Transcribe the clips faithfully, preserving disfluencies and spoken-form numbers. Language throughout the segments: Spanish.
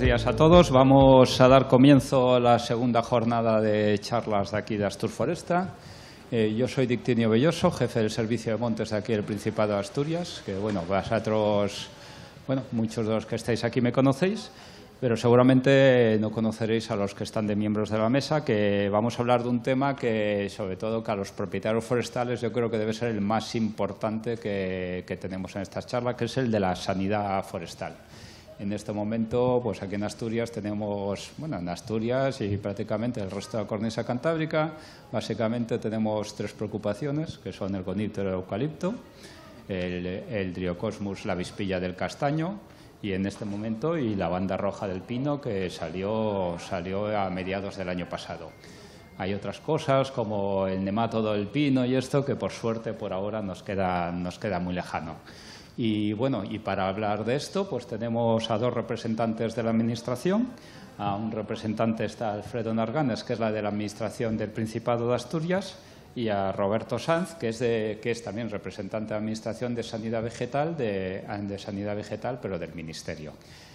días a todos. Vamos a dar comienzo a la segunda jornada de charlas de aquí de Astur Foresta. Eh, yo soy Dictinio Belloso, jefe del Servicio de Montes de aquí del Principado de Asturias, que bueno, vosotros, bueno, muchos de los que estáis aquí me conocéis, pero seguramente no conoceréis a los que están de miembros de la mesa, que vamos a hablar de un tema que, sobre todo, que a los propietarios forestales yo creo que debe ser el más importante que, que tenemos en esta charla, que es el de la sanidad forestal. En este momento, pues aquí en Asturias tenemos, bueno, en Asturias y prácticamente el resto de la cornisa cantábrica, básicamente tenemos tres preocupaciones, que son el conífero eucalipto, el, el Dryocosmus, la avispilla del castaño, y en este momento y la banda roja del pino, que salió, salió a mediados del año pasado. Hay otras cosas como el nemátodo del pino y esto, que por suerte por ahora nos queda, nos queda muy lejano. Y bueno, y para hablar de esto, pues tenemos a dos representantes de la Administración. A un representante está Alfredo Narganes, que es la de la Administración del Principado de Asturias, y a Roberto Sanz, que es, de, que es también representante de la Administración de Sanidad Vegetal, de, de Sanidad Vegetal, pero del Ministerio.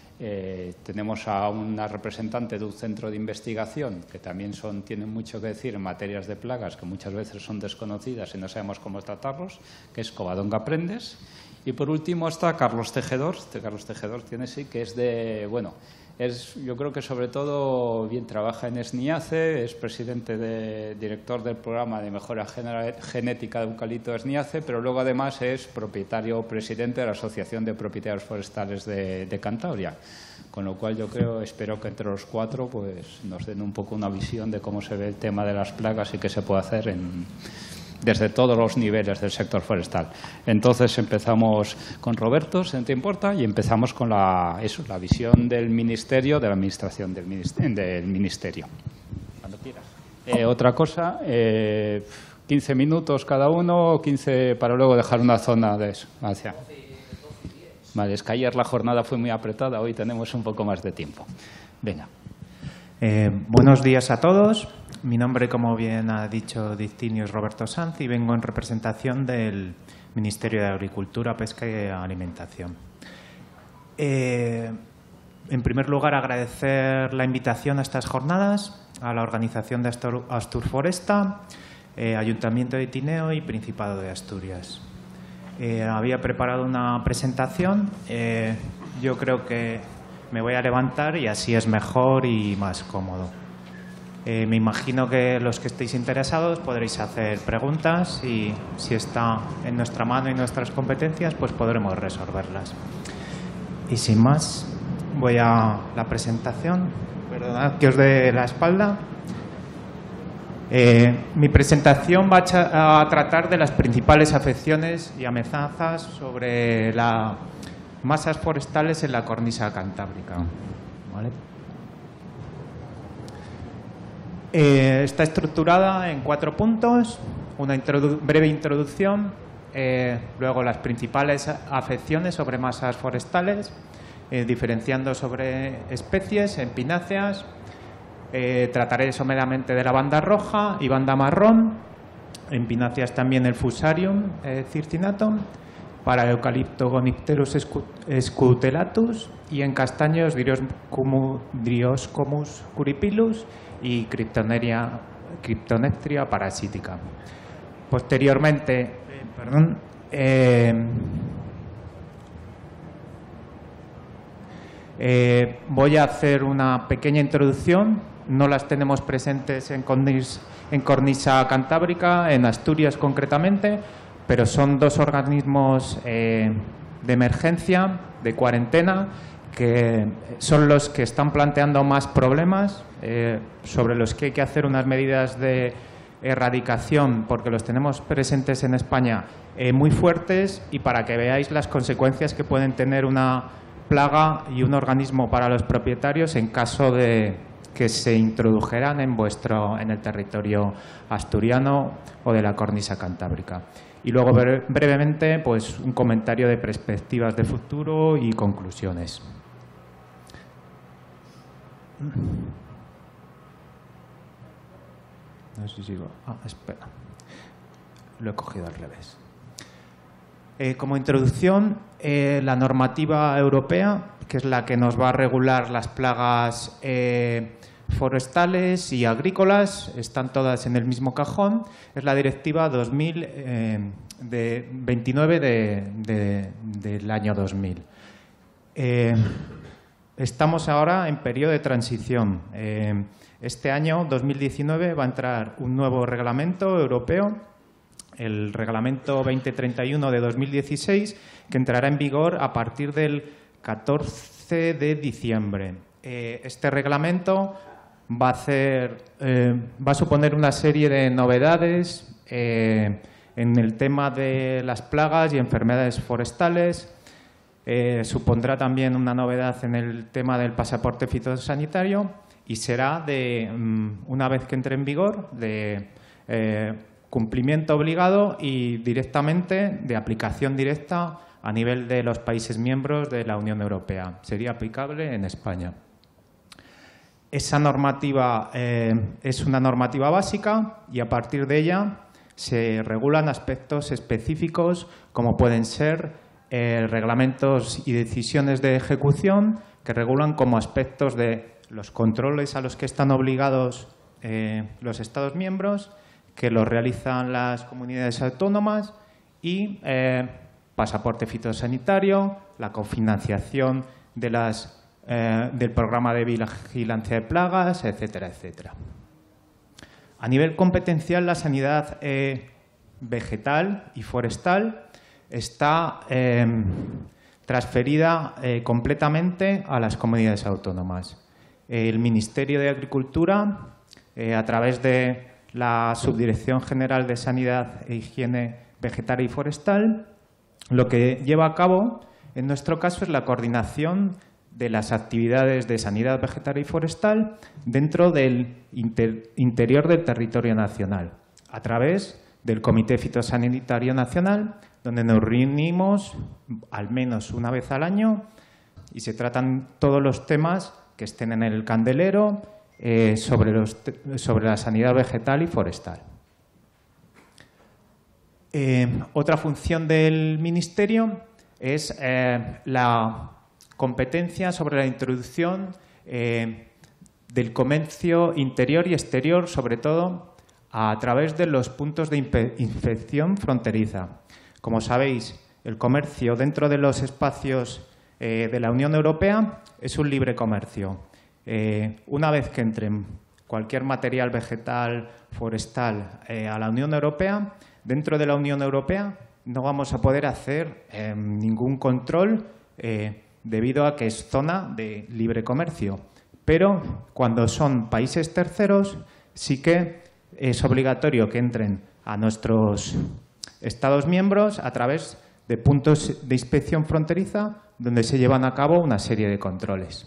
Eh, tenemos a una representante de un centro de investigación que también son, tienen mucho que decir en materias de plagas que muchas veces son desconocidas y no sabemos cómo tratarlos, que es Covadonga Prendes. Y por último está Carlos Tejedor. Este Carlos Tejedor tiene sí que es de, bueno, es, yo creo que sobre todo bien trabaja en SNIACE, es presidente de, director del programa de mejora genética de eucalipto SNIACE, pero luego además es propietario presidente de la Asociación de Propietarios Forestales de, de Cantabria. Con lo cual yo creo, espero que entre los cuatro pues nos den un poco una visión de cómo se ve el tema de las plagas y qué se puede hacer en desde todos los niveles del sector forestal. Entonces empezamos con Roberto, si no te importa, y empezamos con la, eso, la visión del Ministerio, de la Administración del Ministerio. Del ministerio. Cuando quieras. Eh, otra cosa, eh, quince minutos cada uno, quince para luego dejar una zona de eso. Hacia. Vale, es que ayer la jornada fue muy apretada, hoy tenemos un poco más de tiempo. Venga. Eh, buenos días a todos. Mi nombre, como bien ha dicho Dictinio, es Roberto Sanz y vengo en representación del Ministerio de Agricultura, Pesca y Alimentación. Eh, en primer lugar, agradecer la invitación a estas jornadas a la organización de Astur, Astur Foresta, eh, Ayuntamiento de Tineo y Principado de Asturias. Eh, había preparado una presentación. Eh, yo creo que me voy a levantar y así es mejor y más cómodo. Eh, me imagino que los que estéis interesados podréis hacer preguntas y si está en nuestra mano y nuestras competencias, pues podremos resolverlas. Y sin más, voy a la presentación. Perdonad que os dé la espalda. Eh, mi presentación va a, a tratar de las principales afecciones y amenazas sobre las masas forestales en la cornisa cantábrica. ¿Vale? Eh, está estructurada en cuatro puntos, una introdu- breve introducción, eh, luego las principales afecciones sobre masas forestales, eh, diferenciando sobre especies en pináceas, eh, trataré someramente de la banda roja y banda marrón, en pináceas también el Fusarium eh, circinatum, para el eucalipto Gonipterus scutelatus y en castaños Dryoscomus curipilus y Cryptoneria, Cryptonectria parasítica. Posteriormente, eh, perdón, eh, eh, voy a hacer una pequeña introducción. No las tenemos presentes en cornisa, en cornisa cantábrica, en Asturias concretamente, pero son dos organismos eh, de emergencia, de cuarentena, que son los que están planteando más problemas, eh, sobre los que hay que hacer unas medidas de erradicación, porque los tenemos presentes en España eh, muy fuertes, y para que veáis las consecuencias que pueden tener una plaga y un organismo para los propietarios en caso de que se introdujeran en, vuestro, en el territorio asturiano o de la cornisa cantábrica. Y luego brevemente pues un comentario de perspectivas de futuro y conclusiones. No sé si sigo. Ah, espera. Lo he cogido al revés. Eh, como introducción, eh, la normativa europea, que es la que nos va a regular las plagas eh, forestales y agrícolas, están todas en el mismo cajón, es la Directiva dos mil veintinueve de, de, del año dos mil. Eh, estamos ahora en periodo de transición. Eh, este año, dos mil diecinueve, va a entrar un nuevo reglamento europeo, el Reglamento veinte treinta y uno de dos mil dieciséis, que entrará en vigor a partir del catorce de diciembre. Eh, este reglamento va a, hacer, eh, va a suponer una serie de novedades eh, en el tema de las plagas y enfermedades forestales. Eh, supondrá también una novedad en el tema del pasaporte fitosanitario y será, de una vez que entre en vigor, de eh, cumplimiento obligado y directamente de aplicación directa a nivel de los países miembros de la Unión Europea. Sería aplicable en España. Esa normativa eh, es una normativa básica y a partir de ella se regulan aspectos específicos como pueden ser eh, reglamentos y decisiones de ejecución que regulan como aspectos de los controles a los que están obligados eh, los Estados miembros, que los realizan las comunidades autónomas y eh, pasaporte fitosanitario, la cofinanciación de las Eh, del programa de vigilancia de plagas, etcétera, etcétera. A nivel competencial, la sanidad eh, vegetal y forestal está eh, transferida eh, completamente a las comunidades autónomas. El Ministerio de Agricultura, eh, a través de la Subdirección General de Sanidad e Higiene Vegetal y Forestal, lo que lleva a cabo, en nuestro caso, es la coordinación de las actividades de sanidad vegetal y forestal dentro del inter, interior del territorio nacional, a través del Comité Fitosanitario Nacional, donde nos reunimos al menos una vez al año y se tratan todos los temas que estén en el candelero eh, sobre, los, sobre la sanidad vegetal y forestal. Eh, otra función del Ministerio es eh, la competencia sobre la introducción eh, del comercio interior y exterior, sobre todo a través de los puntos de inspección fronteriza. Como sabéis, el comercio dentro de los espacios eh, de la Unión Europea es un libre comercio. Eh, una vez que entre cualquier material vegetal, forestal eh, a la Unión Europea, dentro de la Unión Europea no vamos a poder hacer eh, ningún control eh, debido a que es zona de libre comercio. Pero cuando son países terceros, sí que es obligatorio que entren a nuestros Estados miembros a través de puntos de inspección fronteriza donde se llevan a cabo una serie de controles.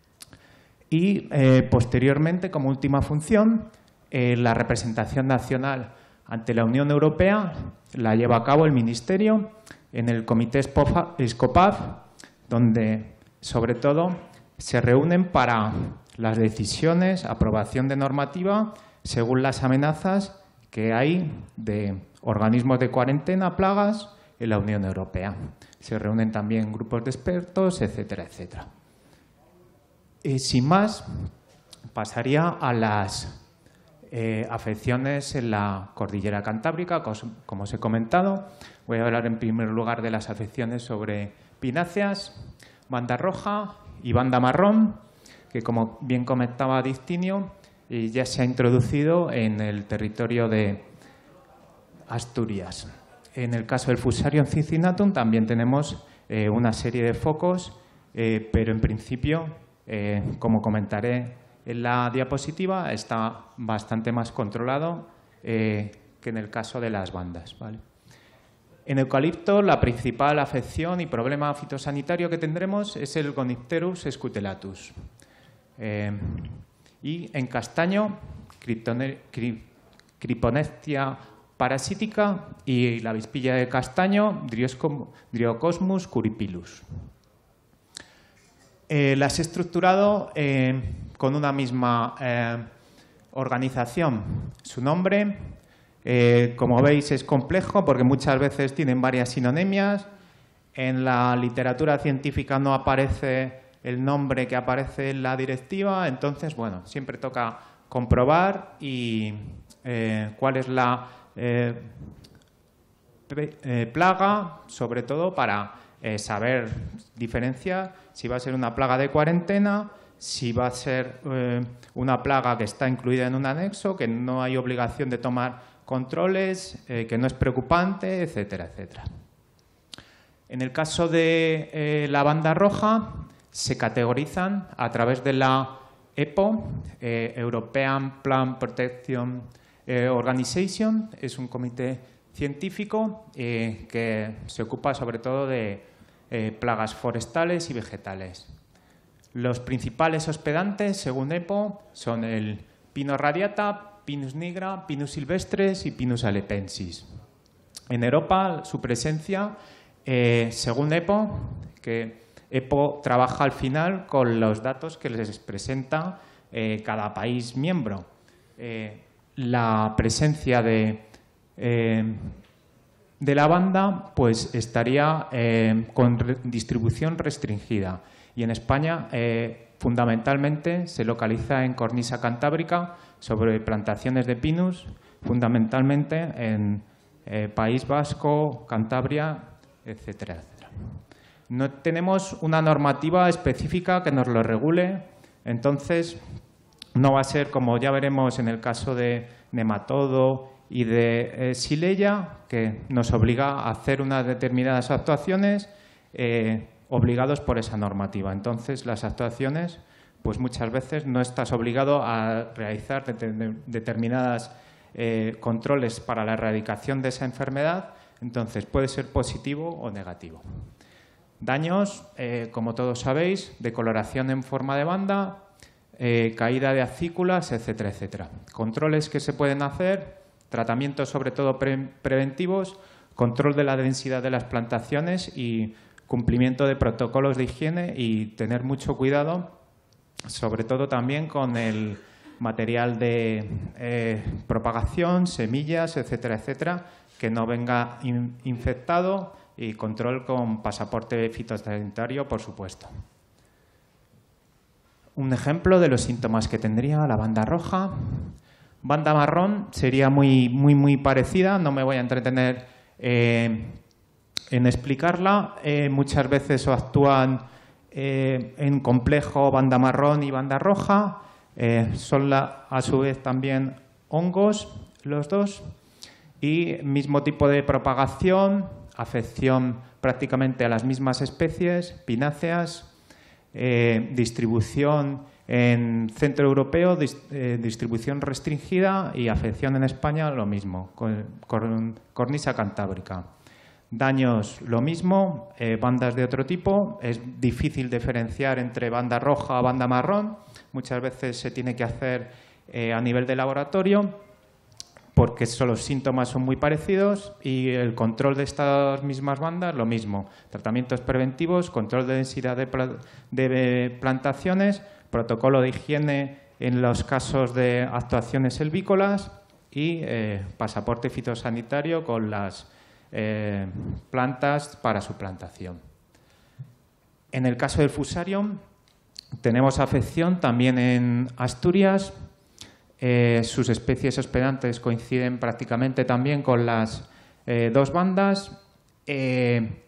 Y eh, posteriormente, como última función, eh, la representación nacional ante la Unión Europea la lleva a cabo el Ministerio en el Comité SCOPAF, donde, sobre todo, se reúnen para las decisiones, aprobación de normativa, según las amenazas que hay de organismos de cuarentena, plagas, en la Unión Europea. Se reúnen también grupos de expertos, etcétera, etcétera. Y sin más, pasaría a las eh, afecciones en la cordillera cantábrica, como os he comentado. Voy a hablar en primer lugar de las afecciones sobre pináceas, banda roja y banda marrón, que, como bien comentaba Dictinio, eh, ya se ha introducido en el territorio de Asturias. En el caso del Fusarium cincinatum también tenemos eh, una serie de focos, eh, pero en principio, eh, como comentaré en la diapositiva, está bastante más controlado eh, que en el caso de las bandas, ¿vale? En eucalipto, la principal afección y problema fitosanitario que tendremos es el Gonipterus scutellatus. Eh, y en castaño, Cryponectia parasítica y la avispilla de castaño, Dryocosmus curipilus. Eh, las he estructurado eh, con una misma eh, organización. Su nombre, Eh, como veis, es complejo porque muchas veces tienen varias sinonimias. En la literatura científica no aparece el nombre que aparece en la directiva, entonces, bueno, siempre toca comprobar y eh, cuál es la eh, eh, plaga, sobre todo para eh, saber diferenciar si va a ser una plaga de cuarentena, si va a ser eh, una plaga que está incluida en un anexo, que no hay obligación de tomar controles, eh, que no es preocupante, etcétera, etcétera. En el caso de eh, la banda roja, se categorizan a través de la E P O, eh, European Plant Protection eh, Organization. Es un comité científico eh, que se ocupa sobre todo de eh, plagas forestales y vegetales. Los principales hospedantes, según E P O, son el Pinus radiata, Pinus nigra, Pinus silvestris y Pinus alepensis. En Europa, su presencia, eh, según E P O, que E P O trabaja al final con los datos que les presenta eh, cada país miembro. Eh, la presencia de, eh, de la banda pues, estaría eh, con re distribución restringida y en España eh, fundamentalmente se localiza en cornisa cantábrica sobre plantaciones de pinus, fundamentalmente en eh, País Vasco, Cantabria, etcétera, etcétera. No tenemos una normativa específica que nos lo regule, entonces no va a ser, como ya veremos en el caso de nematodo y de eh, Xylella, que nos obliga a hacer unas determinadas actuaciones eh, obligados por esa normativa. Entonces, las actuaciones, pues muchas veces no estás obligado a realizar de determinadas eh, controles para la erradicación de esa enfermedad, entonces puede ser positivo o negativo. Daños, eh, como todos sabéis, de coloración en forma de banda, eh, caída de acículas, etcétera, etcétera. Controles que se pueden hacer, tratamientos sobre todo pre preventivos, control de la densidad de las plantaciones y cumplimiento de protocolos de higiene y tener mucho cuidado, sobre todo también con el material de eh, propagación, semillas, etcétera, etcétera, que no venga in infectado y control con pasaporte fitosanitario, por supuesto. Un ejemplo de los síntomas que tendría la banda roja. Banda marrón sería muy, muy, muy parecida, no me voy a entretener eh, en explicarla. Eh, muchas veces actúan eh, en complejo banda marrón y banda roja. Eh, son la, a su vez también hongos los dos y mismo tipo de propagación, afección prácticamente a las mismas especies, pináceas, eh, distribución en centro europeo, dis, eh, distribución restringida y afección en España lo mismo, con, con cornisa cantábrica. Daños lo mismo, eh, bandas de otro tipo, es difícil diferenciar entre banda roja o banda marrón, muchas veces se tiene que hacer eh, a nivel de laboratorio porque son, los síntomas son muy parecidos y el control de estas mismas bandas lo mismo, tratamientos preventivos, control de densidad de, pla de plantaciones, protocolo de higiene en los casos de actuaciones selvícolas y eh, pasaporte fitosanitario con las Eh, plantas para su plantación. En el caso del Fusarium tenemos afección también en Asturias. Eh, sus especies hospedantes coinciden prácticamente también con las eh, dos bandas. Eh,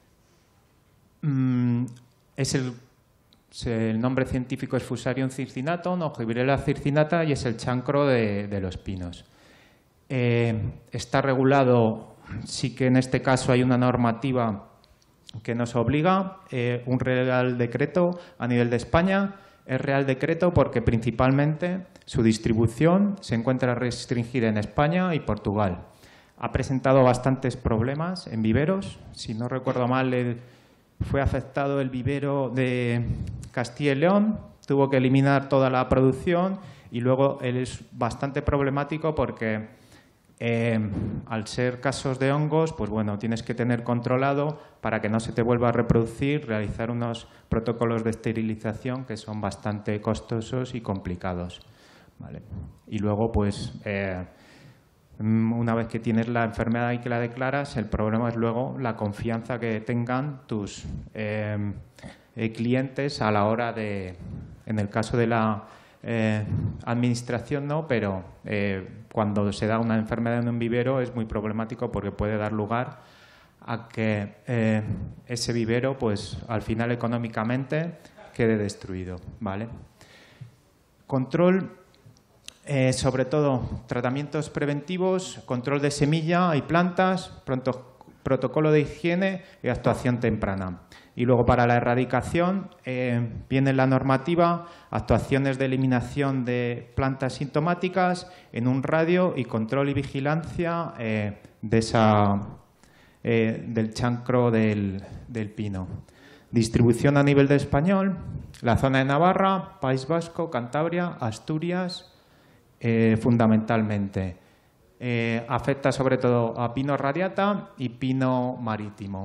mm, es el, el nombre científico es Fusarium circinatum o Gibberella circinata y es el chancro de, de los pinos. Eh, está regulado. Sí que en este caso hay una normativa que nos obliga, eh, un Real Decreto a nivel de España. Es Real Decreto porque principalmente su distribución se encuentra restringida en España y Portugal. Ha presentado bastantes problemas en viveros. Si no recuerdo mal, el, fue afectado el vivero de Castilla y León. Tuvo que eliminar toda la producción y luego él es bastante problemático porque Eh, al ser casos de hongos, pues bueno, tienes que tener controlado para que no se te vuelva a reproducir, realizar unos protocolos de esterilización que son bastante costosos y complicados. ¿Vale? Y luego, pues, eh, Una vez que tienes la enfermedad y que la declaras, el problema es luego la confianza que tengan tus eh, eh, clientes a la hora de, en el caso de la eh, administración no, pero eh, cuando se da una enfermedad en un vivero es muy problemático porque puede dar lugar a que eh, ese vivero, pues al final económicamente quede destruido, ¿vale? Control. Eh, sobre todo, tratamientos preventivos, control de semilla y plantas, pronto, protocolo de higiene y actuación temprana. Y luego, para la erradicación, eh, viene la normativa, actuaciones de eliminación de plantas sintomáticas en un radio y control y vigilancia eh, de esa, eh, del chancro del, del pino. Distribución a nivel de español, la zona de Navarra, País Vasco, Cantabria, Asturias. Eh, fundamentalmente. Eh, afecta sobre todo a pino radiata y pino marítimo.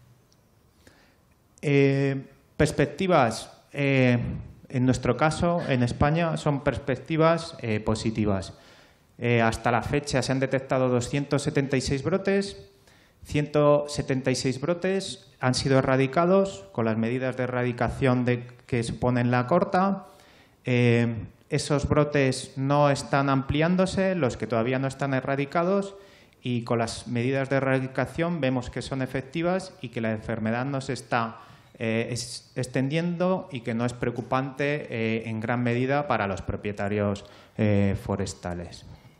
Eh, perspectivas, eh, en nuestro caso, en España, son perspectivas eh, positivas. Eh, hasta la fecha se han detectado doscientos setenta y seis brotes, ciento setenta y seis brotes han sido erradicados con las medidas de erradicación de, que suponen la corta. Eh, Esos brotes no están ampliándose, los que todavía no están erradicados, y con las medidas de erradicación vemos que son efectivas y que la enfermedad no se está eh, es, extendiendo y que no es preocupante eh, en gran medida para los propietarios eh, forestales.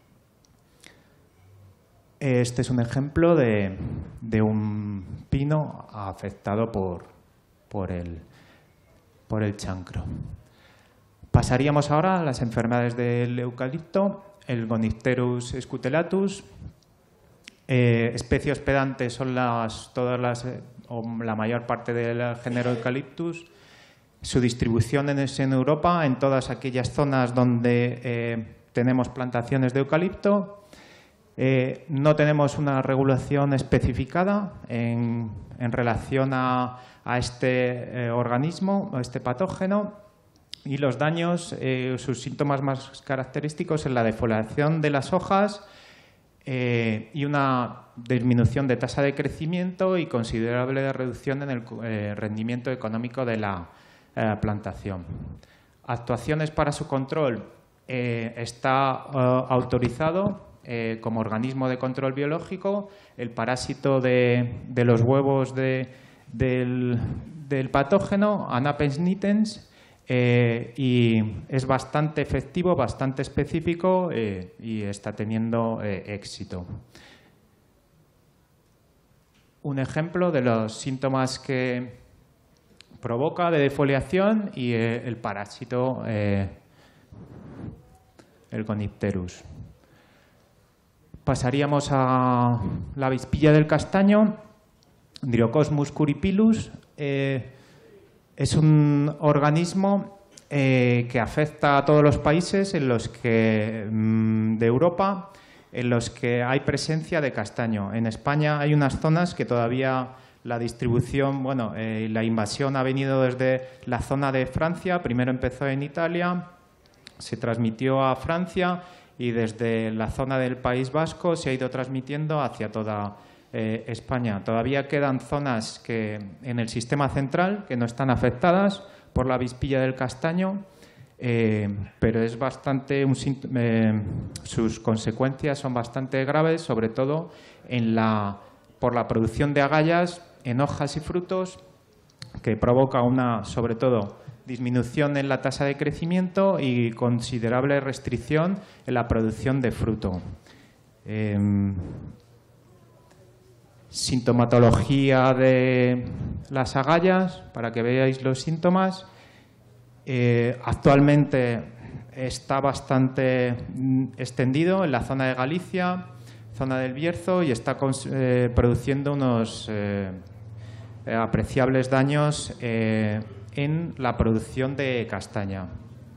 Este es un ejemplo de, de un pino afectado por, por, el, por el chancro. Pasaríamos ahora a las enfermedades del eucalipto, el Gonipterus scutellatus. Eh, especie hospedante son las, todas las, eh, o la mayor parte del género Eucalyptus. Su distribución es en Europa, en todas aquellas zonas donde eh, tenemos plantaciones de eucalipto. Eh, no tenemos una regulación especificada en, en relación a, a este eh, organismo, a este patógeno. Y los daños, eh, sus síntomas más característicos es la defoliación de las hojas eh, y una disminución de tasa de crecimiento y considerable reducción en el eh, rendimiento económico de la eh, plantación. Actuaciones para su control. Eh, está eh, autorizado eh, como organismo de control biológico el parásito de, de los huevos de, del, del patógeno, Anapes nitens. Eh, y es bastante efectivo, bastante específico eh, y está teniendo eh, éxito. Un ejemplo de los síntomas que provoca de defoliación y eh, el parásito, eh, el Gonipterus. Pasaríamos a la avispilla del castaño, Dryocosmus curipilus. Eh, Es un organismo eh, que afecta a todos los países en los que, mmm, de Europa en los que hay presencia de castaño. En España hay unas zonas que todavía la distribución, bueno, eh, la invasión ha venido desde la zona de Francia. Primero empezó en Italia, se transmitió a Francia y desde la zona del País Vasco se ha ido transmitiendo hacia toda Eh, España. Todavía quedan zonas que en el sistema central que no están afectadas por la avispilla del castaño, eh, pero es bastante un, eh, sus consecuencias son bastante graves, sobre todo en la, por la producción de agallas en hojas y frutos, que provoca una, sobre todo, disminución en la tasa de crecimiento y considerable restricción en la producción de fruto. Eh, Sintomatología de las agallas, para que veáis los síntomas. Eh, actualmente está bastante extendido en la zona de Galicia, zona del Bierzo, y está eh, produciendo unos eh, apreciables daños eh, en la producción de castaña.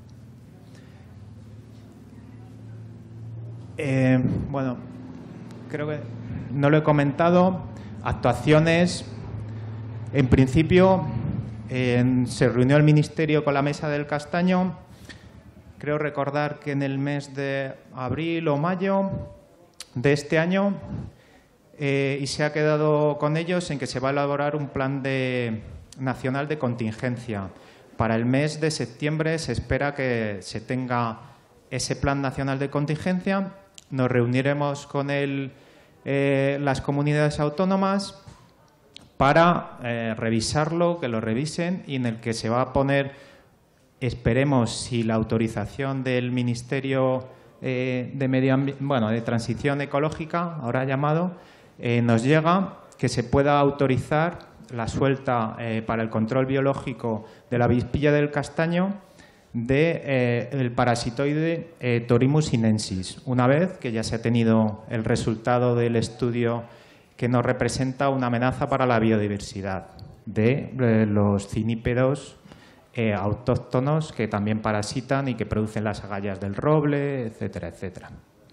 Eh, bueno, creo que no lo he comentado. Actuaciones, en principio, en, se reunió el Ministerio con la Mesa del Castaño. Creo recordar que en el mes de abril o mayo de este año eh, y se ha quedado con ellos en que se va a elaborar un plan de, nacional de contingencia. Para el mes de septiembre se espera que se tenga ese plan nacional de contingencia. Nos reuniremos con el, eh, las comunidades autónomas para eh, revisarlo, que lo revisen, y en el que se va a poner, esperemos, si la autorización del Ministerio eh, de Medio Ambiente, bueno, de Transición Ecológica, ahora llamado, eh, nos llega, que se pueda autorizar la suelta eh, para el control biológico de la avispilla del castaño de, eh, el parasitoide eh, Thorimus sinensis, una vez que ya se ha tenido el resultado del estudio que nos representa una amenaza para la biodiversidad de eh, los cinípedos eh, autóctonos que también parasitan y que producen las agallas del roble, etcétera, etcétera.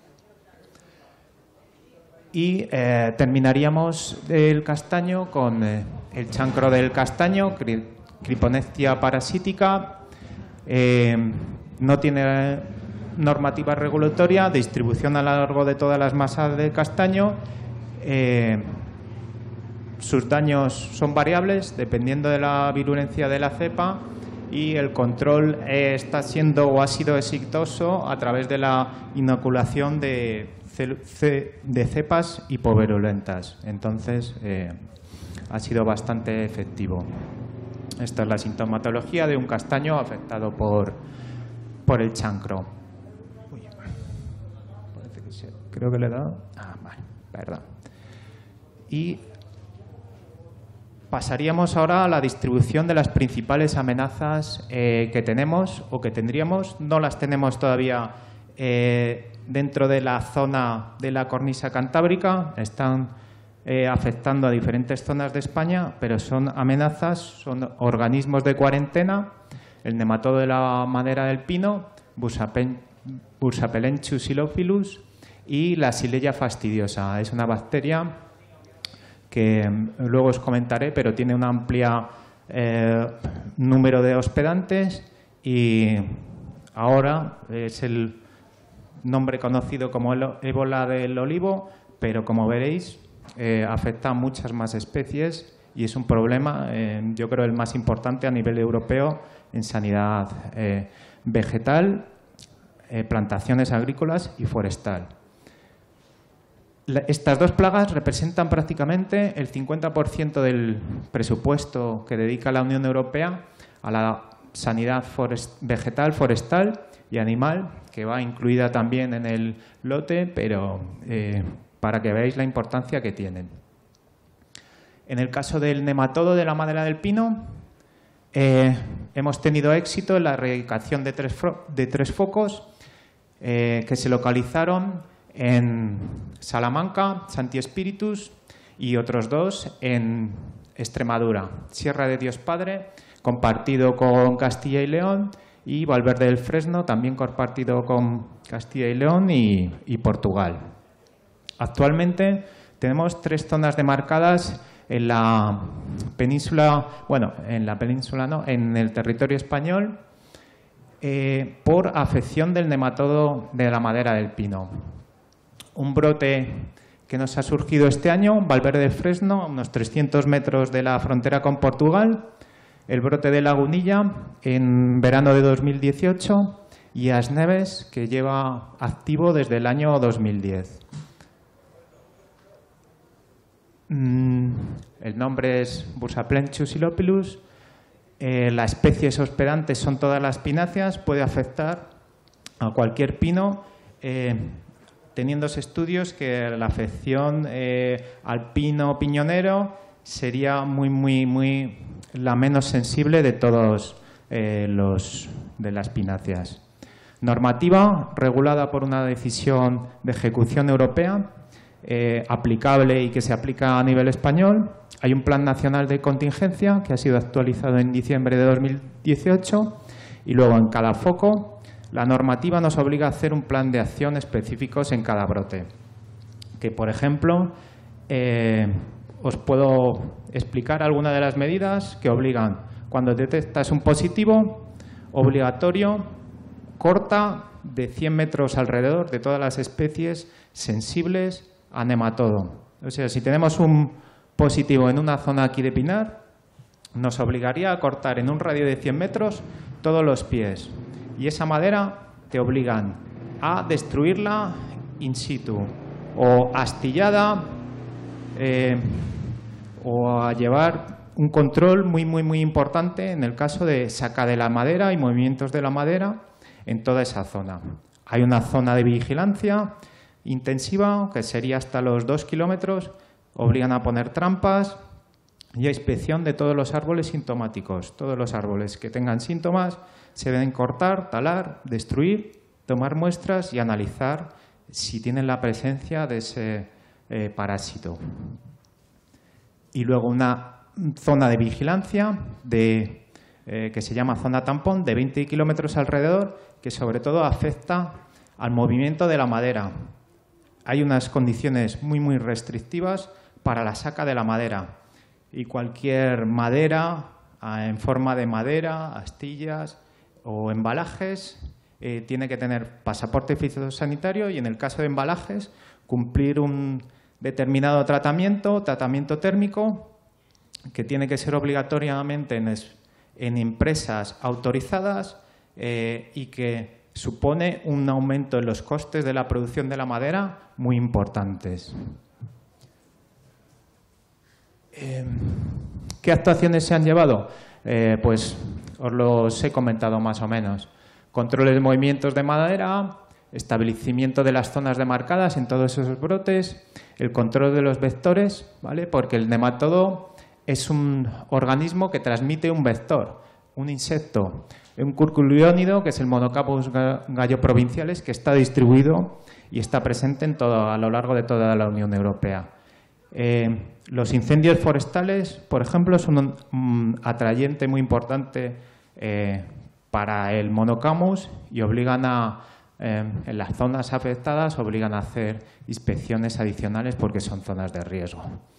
Y eh, terminaríamos el castaño con eh, el chancro del castaño, Criponectia parasítica. Eh, no tiene normativa regulatoria, distribución a lo largo de todas las masas de castaño. Eh, sus daños son variables dependiendo de la virulencia de la cepa y el control eh, está siendo o ha sido exitoso a través de la inoculación de, de cepas hipovirulentas. Entonces, eh, ha sido bastante efectivo. Esta es la sintomatología de un castaño afectado por, por el chancro. Uy, parece que se, creo que le he dado. Ah, vale, perdón. Y pasaríamos ahora a la distribución de las principales amenazas eh, que tenemos o que tendríamos. No las tenemos todavía eh, dentro de la zona de la cornisa cantábrica. Están eh, afectando a diferentes zonas de España, pero son amenazas, son organismos de cuarentena. El nematodo de la madera del pino, Bursapelenchus xylophilus, y la Xylella fastidiosa. Es una bacteria que luego os comentaré, pero tiene un amplio eh, número de hospedantes y ahora es el nombre conocido como el ébola del olivo, pero como veréis eh, afecta a muchas más especies y es un problema, eh, yo creo, el más importante a nivel europeo en sanidad eh, vegetal, eh, plantaciones agrícolas y forestal. Estas dos plagas representan prácticamente el cincuenta por ciento del presupuesto que dedica la Unión Europea a la sanidad forest, vegetal, forestal y animal, que va incluida también en el lote, pero eh, para que veáis la importancia que tienen. En el caso del nematodo de la madera del pino, eh, hemos tenido éxito en la erradicación de tres, de tres focos eh, que se localizaron en Salamanca, Santi Espíritus, y otros dos en Extremadura, Sierra de Dios Padre, compartido con Castilla y León, y Valverde del Fresno, también compartido con Castilla y León y, y Portugal. Actualmente tenemos tres zonas demarcadas en la península, bueno, en la península no, en el territorio español, eh, por afección del nematodo de la madera del pino. Un brote que nos ha surgido este año, Valverde del Fresno, a unos trescientos metros de la frontera con Portugal, el brote de Lagunilla en verano de dos mil dieciocho y Asneves, que lleva activo desde el año dos mil diez. El nombre es Bursapelenchus xylophilus. Eh, las especies hospedantes son todas las pináceas, puede afectar a cualquier pino, eh, teniéndose estudios que la afección eh, al pino piñonero sería muy, muy, muy la menos sensible de todos eh, los de las pináceas. Normativa regulada por una decisión de ejecución europea, eh, aplicable y que se aplica a nivel español. Hay un Plan Nacional de Contingencia que ha sido actualizado en diciembre de dos mil dieciocho y luego en cada foco la normativa nos obliga a hacer un plan de acción específicos en cada brote. Que, por ejemplo, eh, os puedo explicar algunas de las medidas que obligan. Cuando detectas un positivo, obligatorio, corta de cien metros alrededor de todas las especies sensibles a nematodo. O sea, si tenemos un positivo en una zona aquí de pinar, nos obligaría a cortar en un radio de cien metros todos los pies. Y esa madera te obligan a destruirla in situ o astillada eh, o a llevar un control muy, muy, muy importante en el caso de saca de la madera y movimientos de la madera en toda esa zona. Hay una zona de vigilancia intensiva, que sería hasta los dos kilómetros, obligan a poner trampas y a inspección de todos los árboles sintomáticos. Todos los árboles que tengan síntomas se deben cortar, talar, destruir, tomar muestras y analizar si tienen la presencia de ese eh, parásito. Y luego una zona de vigilancia de, eh, que se llama zona tampón de veinte kilómetros alrededor, que sobre todo afecta al movimiento de la madera. Hay unas condiciones muy, muy restrictivas para la saca de la madera. Y cualquier madera, en forma de madera, astillas o embalajes, eh, tiene que tener pasaporte fitosanitario y, en el caso de embalajes, cumplir un determinado tratamiento, tratamiento térmico, que tiene que ser obligatoriamente en, es, en empresas autorizadas eh, y que supone un aumento en los costes de la producción de la madera muy importantes. Eh, ¿Qué actuaciones se han llevado? Eh, pues os los he comentado más o menos. Controles de movimientos de madera, establecimiento de las zonas demarcadas en todos esos brotes, el control de los vectores, ¿vale? Porque el nematodo es un organismo que transmite un vector, un insecto, un curculiónido, que es el Monocampus galloprovinciales, que está distribuido y está presente en todo, a lo largo de toda la Unión Europea. Eh, los incendios forestales, por ejemplo, son un, un atrayente muy importante eh, para el Monocampus y obligan a, eh, en las zonas afectadas, obligan a hacer inspecciones adicionales porque son zonas de riesgo.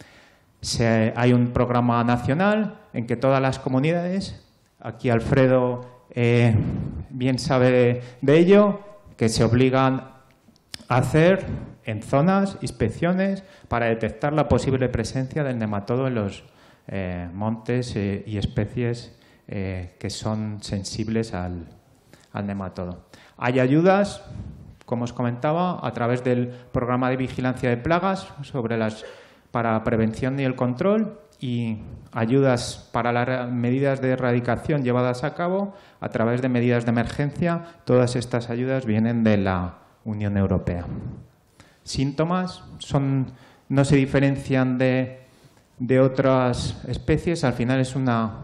Se, hay un programa nacional en que todas las comunidades, aquí Alfredo eh, bien sabe de, de ello, que se obligan a hacer en zonas inspecciones para detectar la posible presencia del nematodo en los eh, montes eh, y especies eh, que son sensibles al, al nematodo. Hay ayudas, como os comentaba, a través del programa de vigilancia de plagas sobre las, para prevención y el control, y ayudas para las medidas de erradicación llevadas a cabo a través de medidas de emergencia. Todas estas ayudas vienen de la Unión Europea. Síntomas son, no se diferencian de, de otras especies. Al final es una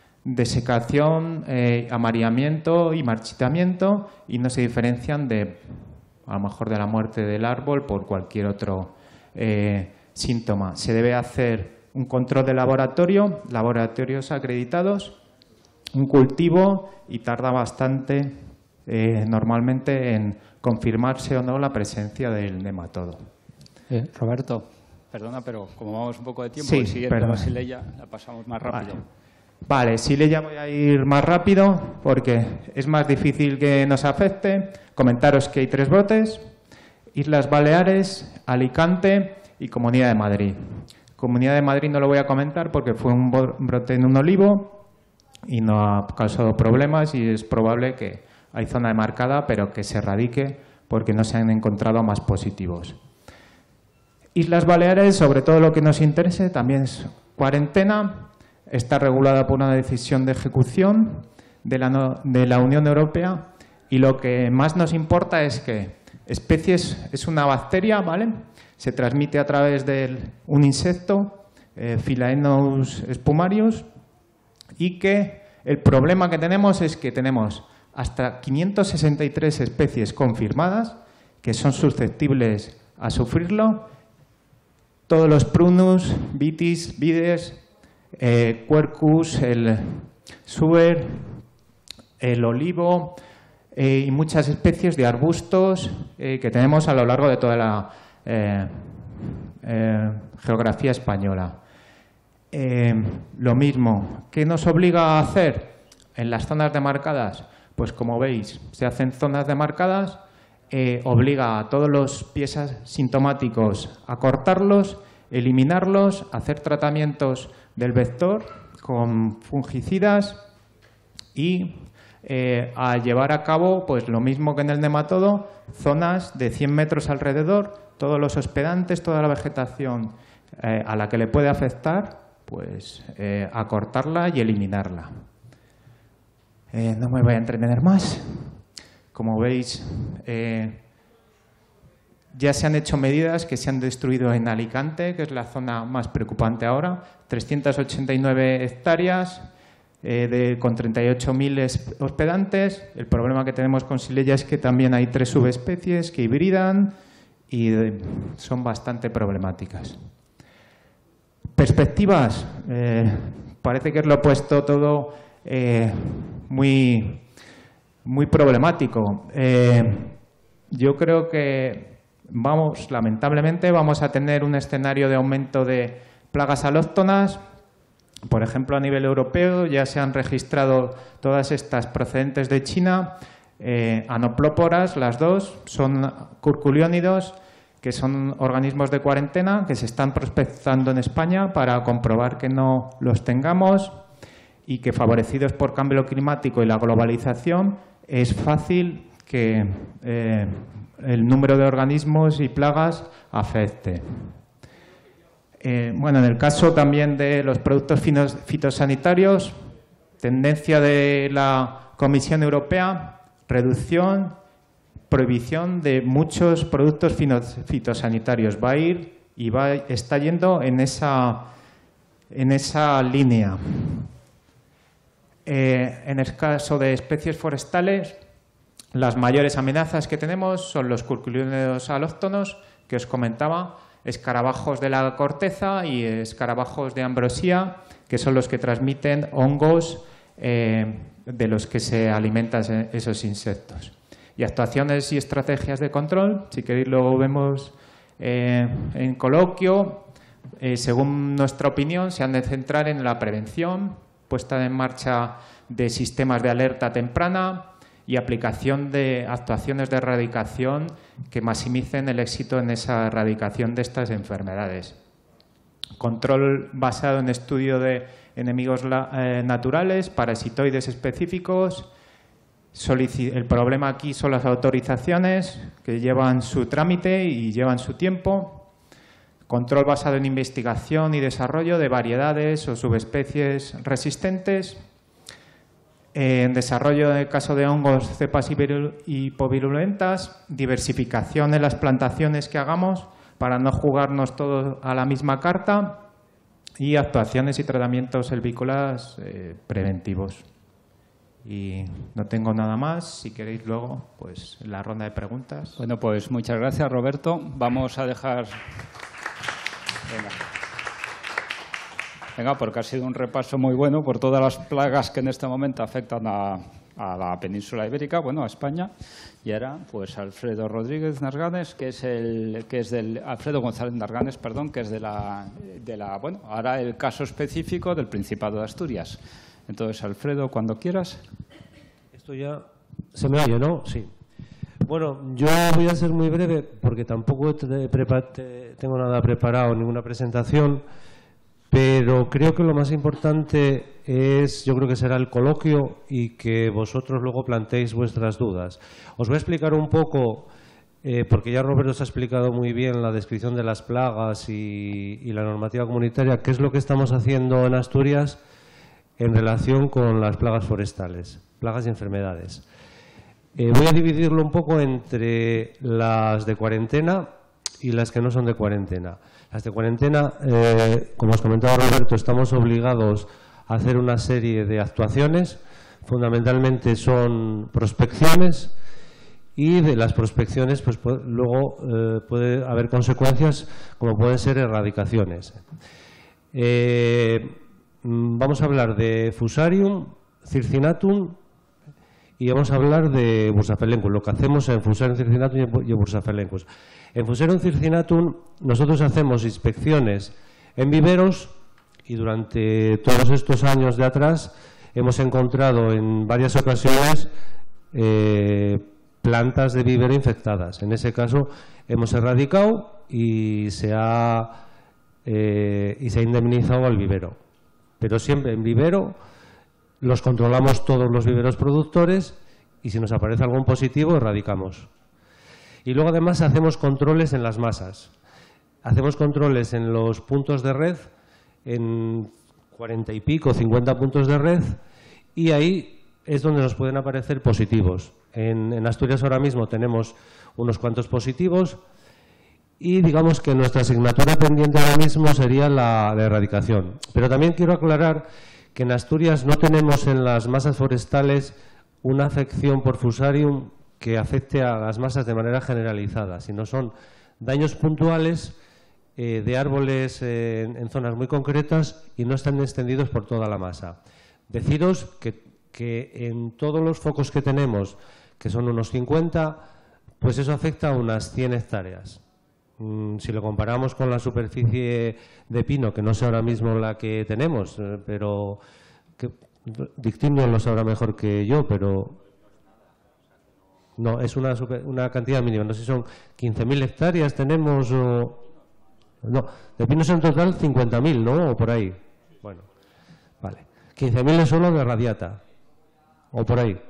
desecación, eh, amarillamiento y marchitamiento, y no se diferencian de, a lo mejor, de la muerte del árbol por cualquier otro eh, síntoma. Se debe hacer un control de laboratorio, laboratorios acreditados, un cultivo, y tarda bastante eh, normalmente en confirmarse o no la presencia del nematodo. Eh, Roberto, perdona, pero como vamos un poco de tiempo, sí, y siguiendo perdona. a Sileya, la pasamos más rápido. Vale. Vale, Sileya voy a ir más rápido porque es más difícil que nos afecte. Comentaros que hay tres brotes: Islas Baleares, Alicante y Comunidad de Madrid. Comunidad de Madrid no lo voy a comentar porque fue un brote en un olivo y no ha causado problemas, y es probable que hay zona demarcada, pero que se erradique porque no se han encontrado más positivos. Islas Baleares, sobre todo lo que nos interese, también es cuarentena. Está regulada por una decisión de ejecución de la, no, de la Unión Europea, y lo que más nos importa es que especies, es una bacteria, ¿vale? Se transmite a través de un insecto, eh, Philaenus spumarius, y que el problema que tenemos es que tenemos hasta quinientas sesenta y tres especies confirmadas que son susceptibles a sufrirlo. Todos los Prunus, Vitis, Vides, eh, Quercus, el Suber, el olivo eh, y muchas especies de arbustos eh, que tenemos a lo largo de toda la eh, eh, geografía española. Eh, lo mismo, ¿qué nos obliga a hacer en las zonas demarcadas? pues como veis, se hacen zonas demarcadas, eh, obliga a todos los pies sintomáticos a cortarlos, eliminarlos, hacer tratamientos del vector con fungicidas y eh, a llevar a cabo, pues lo mismo que en el nematodo, zonas de cien metros alrededor, todos los hospedantes, toda la vegetación eh, a la que le puede afectar, pues eh, a cortarla y eliminarla. Eh, no me voy a entretener más. Como veis, eh, ya se han hecho medidas que se han destruido en Alicante, que es la zona más preocupante ahora, trescientas ochenta y nueve hectáreas eh, de, con treinta y ocho mil hospedantes. El problema que tenemos con Xylella es que también hay tres subespecies que hibridan y de, son bastante problemáticas. Perspectivas. Eh, parece que lo he puesto todo eh, muy, muy problemático. Eh, yo creo que vamos, lamentablemente, vamos a tener un escenario de aumento de plagas alóctonas. Por ejemplo, a nivel europeo ya se han registrado todas estas procedentes de China. Eh, anoplóporas, las dos, son curculiónidos, que son organismos de cuarentena que se están prospectando en España para comprobar que no los tengamos y que, favorecidos por cambio climático y la globalización, es fácil que eh, el número de organismos y plagas afecte. Eh, bueno, en el caso también de los productos fitosanitarios, tendencia de la Comisión Europea, reducción, prohibición de muchos productos fitosanitarios. Va a ir y va, está yendo en esa, en esa línea. Eh, en el caso de especies forestales, las mayores amenazas que tenemos son los curculiónidos alóctonos, que os comentaba, escarabajos de la corteza y escarabajos de ambrosía, que son los que transmiten hongos eh, de los que se alimentan esos insectos. Y actuaciones y estrategias de control, si queréis luego vemos eh, en coloquio, eh, según nuestra opinión, se han de centrar en la prevención, puesta en marcha de sistemas de alerta temprana y aplicación de actuaciones de erradicación que maximicen el éxito en esa erradicación de estas enfermedades. Control basado en estudio de enemigos eh, naturales, parasitoides específicos. El problema aquí son las autorizaciones que llevan su trámite y llevan su tiempo. Control basado en investigación y desarrollo de variedades o subespecies resistentes. En desarrollo, en el caso de hongos, cepas hipovirulentas. Diversificación en las plantaciones que hagamos para no jugarnos todos a la misma carta. Y actuaciones y tratamientos silvícolas eh, preventivos. Y no tengo nada más. Si queréis luego, pues la ronda de preguntas. Bueno, pues muchas gracias, Roberto. Vamos a dejar... Venga. Venga, porque ha sido un repaso muy bueno por todas las plagas que en este momento afectan a, a la península ibérica, bueno, a España. Y ahora, pues Alfredo Rodríguez Narganes, que es el que es del Alfredo González Narganes, perdón, que es de la de la bueno, ahora el caso específico del Principado de Asturias. Entonces, Alfredo, cuando quieras. Esto ya se me oye, ¿no? Sí. Bueno, yo voy a ser muy breve porque tampoco te te tengo nada preparado, ninguna presentación, pero creo que lo más importante es, yo creo que será el coloquio y que vosotros luego planteéis vuestras dudas. Os voy a explicar un poco, eh, porque ya Roberto os ha explicado muy bien la descripción de las plagas y, y la normativa comunitaria, qué es lo que estamos haciendo en Asturias en relación con las plagas forestales, plagas y enfermedades. Eh, voy a dividirlo un poco entre las de cuarentena y las que no son de cuarentena. Las de cuarentena, eh, como os comentaba Roberto, estamos obligados a hacer una serie de actuaciones. Fundamentalmente son prospecciones y de las prospecciones pues, pues, luego eh, puede haber consecuencias como pueden ser erradicaciones. Eh, Vamos a hablar de Fusarium, Circinatum y vamos a hablar de Bursapelencus, lo que hacemos en Fusarium, Circinatum y en Bursapelencus. En Fusarium, Circinatum nosotros hacemos inspecciones en viveros y durante todos estos años de atrás hemos encontrado en varias ocasiones eh, plantas de vivero infectadas. En ese caso hemos erradicado y se ha, eh, y se ha indemnizado al vivero. Pero siempre en vivero los controlamos todos los viveros productores y si nos aparece algún positivo, erradicamos. Y luego además hacemos controles en las masas. Hacemos controles en los puntos de red, en cuarenta y pico, cincuenta puntos de red, y ahí es donde nos pueden aparecer positivos. En, en Asturias ahora mismo tenemos unos cuantos positivos y digamos que nuestra asignatura pendiente ahora mismo sería la de erradicación. Pero también quiero aclarar que en Asturias no tenemos en las masas forestales una afección por fusarium que afecte a las masas de manera generalizada, sino son daños puntuales eh, de árboles eh, en, en zonas muy concretas y no están extendidos por toda la masa. Deciros que, que en todos los focos que tenemos, que son unos cincuenta, pues eso afecta a unas cien hectáreas. Mm, si lo comparamos con la superficie de pino, que no sé ahora mismo la que tenemos, eh, pero que, Dictinio lo sabrá mejor que yo, pero no, es una, super, una cantidad mínima. No sé si son quince mil hectáreas tenemos o... No, de pinos en total cincuenta mil, ¿no? O por ahí. Bueno, vale. quince mil es solo de radiata. O por ahí.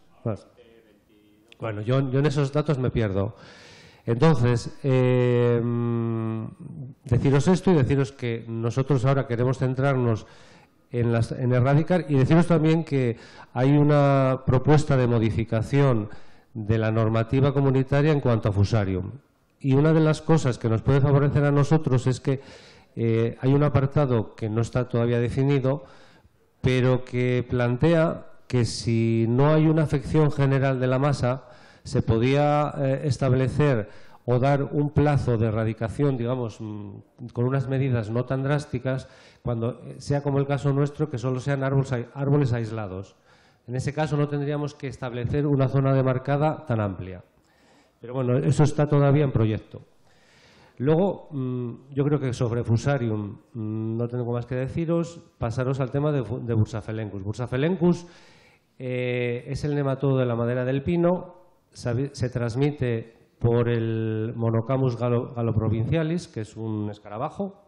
Bueno, yo, yo en esos datos me pierdo. Entonces, eh, deciros esto y deciros que nosotros ahora queremos centrarnos en, las, en erradicar y deciros también que hay una propuesta de modificación de la normativa comunitaria en cuanto a fusarium. Y una de las cosas que nos puede favorecer a nosotros es que eh, hay un apartado que no está todavía definido, pero que plantea que si no hay una afección general de la masa, se podía eh, establecer o dar un plazo de erradicación, digamos, con unas medidas no tan drásticas, cuando sea como el caso nuestro, que solo sean árboles, árboles aislados. En ese caso no tendríamos que establecer una zona demarcada tan amplia. Pero bueno, eso está todavía en proyecto. Luego, yo creo que sobre fusarium no tengo más que deciros, pasaros al tema de, de Bursaphelenchus. Bursaphelenchus eh, es el nematodo de la madera del pino, se, se transmite por el Monocamus galo, galoprovincialis, que es un escarabajo.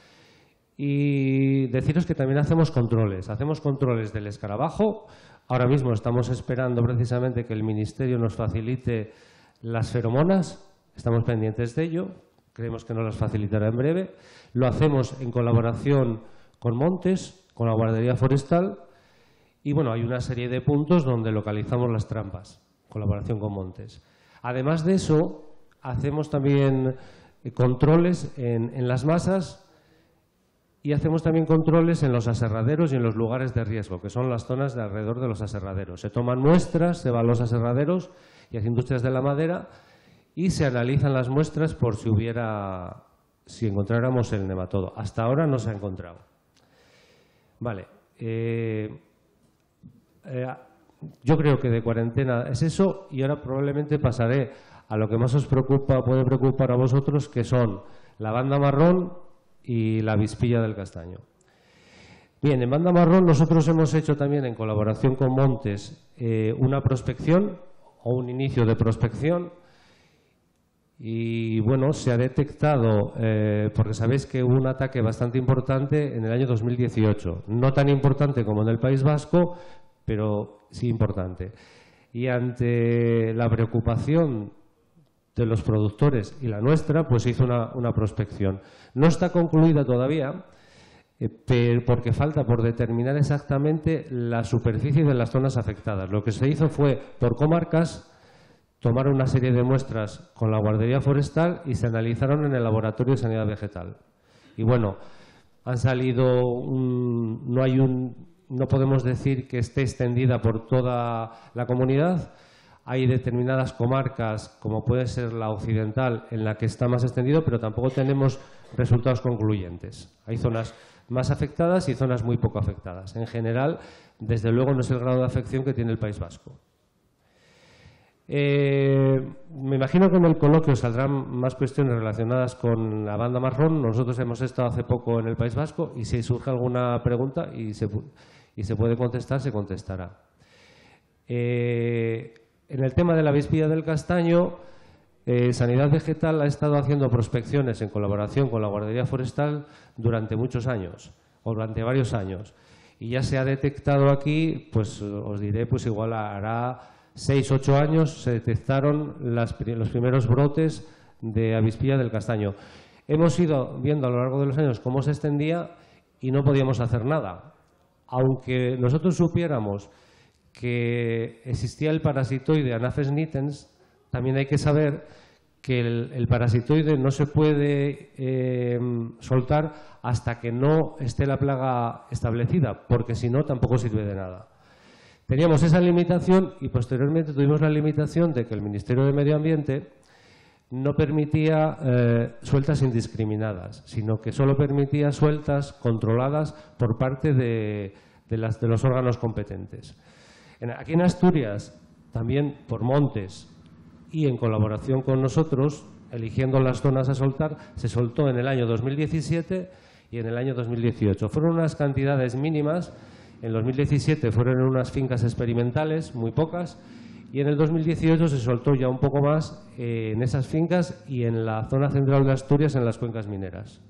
Y deciros que también hacemos controles. Hacemos controles del escarabajo. Ahora mismo estamos esperando precisamente que el Ministerio nos facilite las feromonas. Estamos pendientes de ello. Creemos que nos las facilitará en breve. Lo hacemos en colaboración con Montes, con la Guardería Forestal. Y bueno, hay una serie de puntos donde localizamos las trampas, colaboración con Montes. Además de eso, hacemos también controles en, en las masas y hacemos también controles en los aserraderos y en los lugares de riesgo, que son las zonas de alrededor de los aserraderos. Se toman muestras, se van a los aserraderos y a las industrias de la madera y se analizan las muestras por si hubiera, si encontráramos el nematodo. Hasta ahora no se ha encontrado. Vale. Eh, eh, Yo creo que de cuarentena es eso y ahora probablemente pasaré a lo que más os preocupa, puede preocupar a vosotros, que son la banda marrón y la avispilla del castaño. Bien, en banda marrón nosotros hemos hecho también en colaboración con Montes eh, una prospección o un inicio de prospección y bueno, se ha detectado, eh, porque sabéis que hubo un ataque bastante importante en el año dos mil dieciocho, no tan importante como en el País Vasco, pero sí importante. Y ante la preocupación de los productores y la nuestra, pues se hizo una, una prospección. No está concluida todavía, eh, pero porque falta por determinar exactamente la superficie de las zonas afectadas. Lo que se hizo fue, por comarcas, tomar una serie de muestras con la Guardería Forestal y se analizaron en el Laboratorio de Sanidad Vegetal. Y bueno, han salido, un, no hay un... No podemos decir que esté extendida por toda la comunidad. Hay determinadas comarcas, como puede ser la occidental, en la que está más extendido, pero tampoco tenemos resultados concluyentes. Hay zonas más afectadas y zonas muy poco afectadas. En general, desde luego, no es el grado de afección que tiene el País Vasco. Eh, me imagino que en el coloquio saldrán más cuestiones relacionadas con la banda marrón. Nosotros hemos estado hace poco en el País Vasco y si surge alguna pregunta y se... y se puede contestar, se contestará. Eh, en el tema de la avispilla del castaño, eh, Sanidad Vegetal ha estado haciendo prospecciones en colaboración con la Guardería Forestal durante muchos años, o durante varios años. Y ya se ha detectado aquí, pues os diré, pues igual hará seis, ocho años, se detectaron las, los primeros brotes de avispilla del castaño. Hemos ido viendo a lo largo de los años cómo se extendía y no podíamos hacer nada. Aunque nosotros supiéramos que existía el parasitoide Anaphes nitens, también hay que saber que el, el parasitoide no se puede eh, soltar hasta que no esté la plaga establecida, porque si no tampoco sirve de nada. Teníamos esa limitación y posteriormente tuvimos la limitación de que el Ministerio de Medio Ambiente no permitía eh, sueltas indiscriminadas, sino que solo permitía sueltas controladas por parte de, de, las, de los órganos competentes. En, aquí en Asturias, también por montes y en colaboración con nosotros, eligiendo las zonas a soltar, se soltó en el año dos mil diecisiete y en el año dos mil dieciocho. Fueron unas cantidades mínimas. En dos mil diecisiete fueron en unas fincas experimentales, muy pocas, y en el dos mil dieciocho se soltó ya un poco más eh, en esas fincas y en la zona central de Asturias, en las cuencas mineras.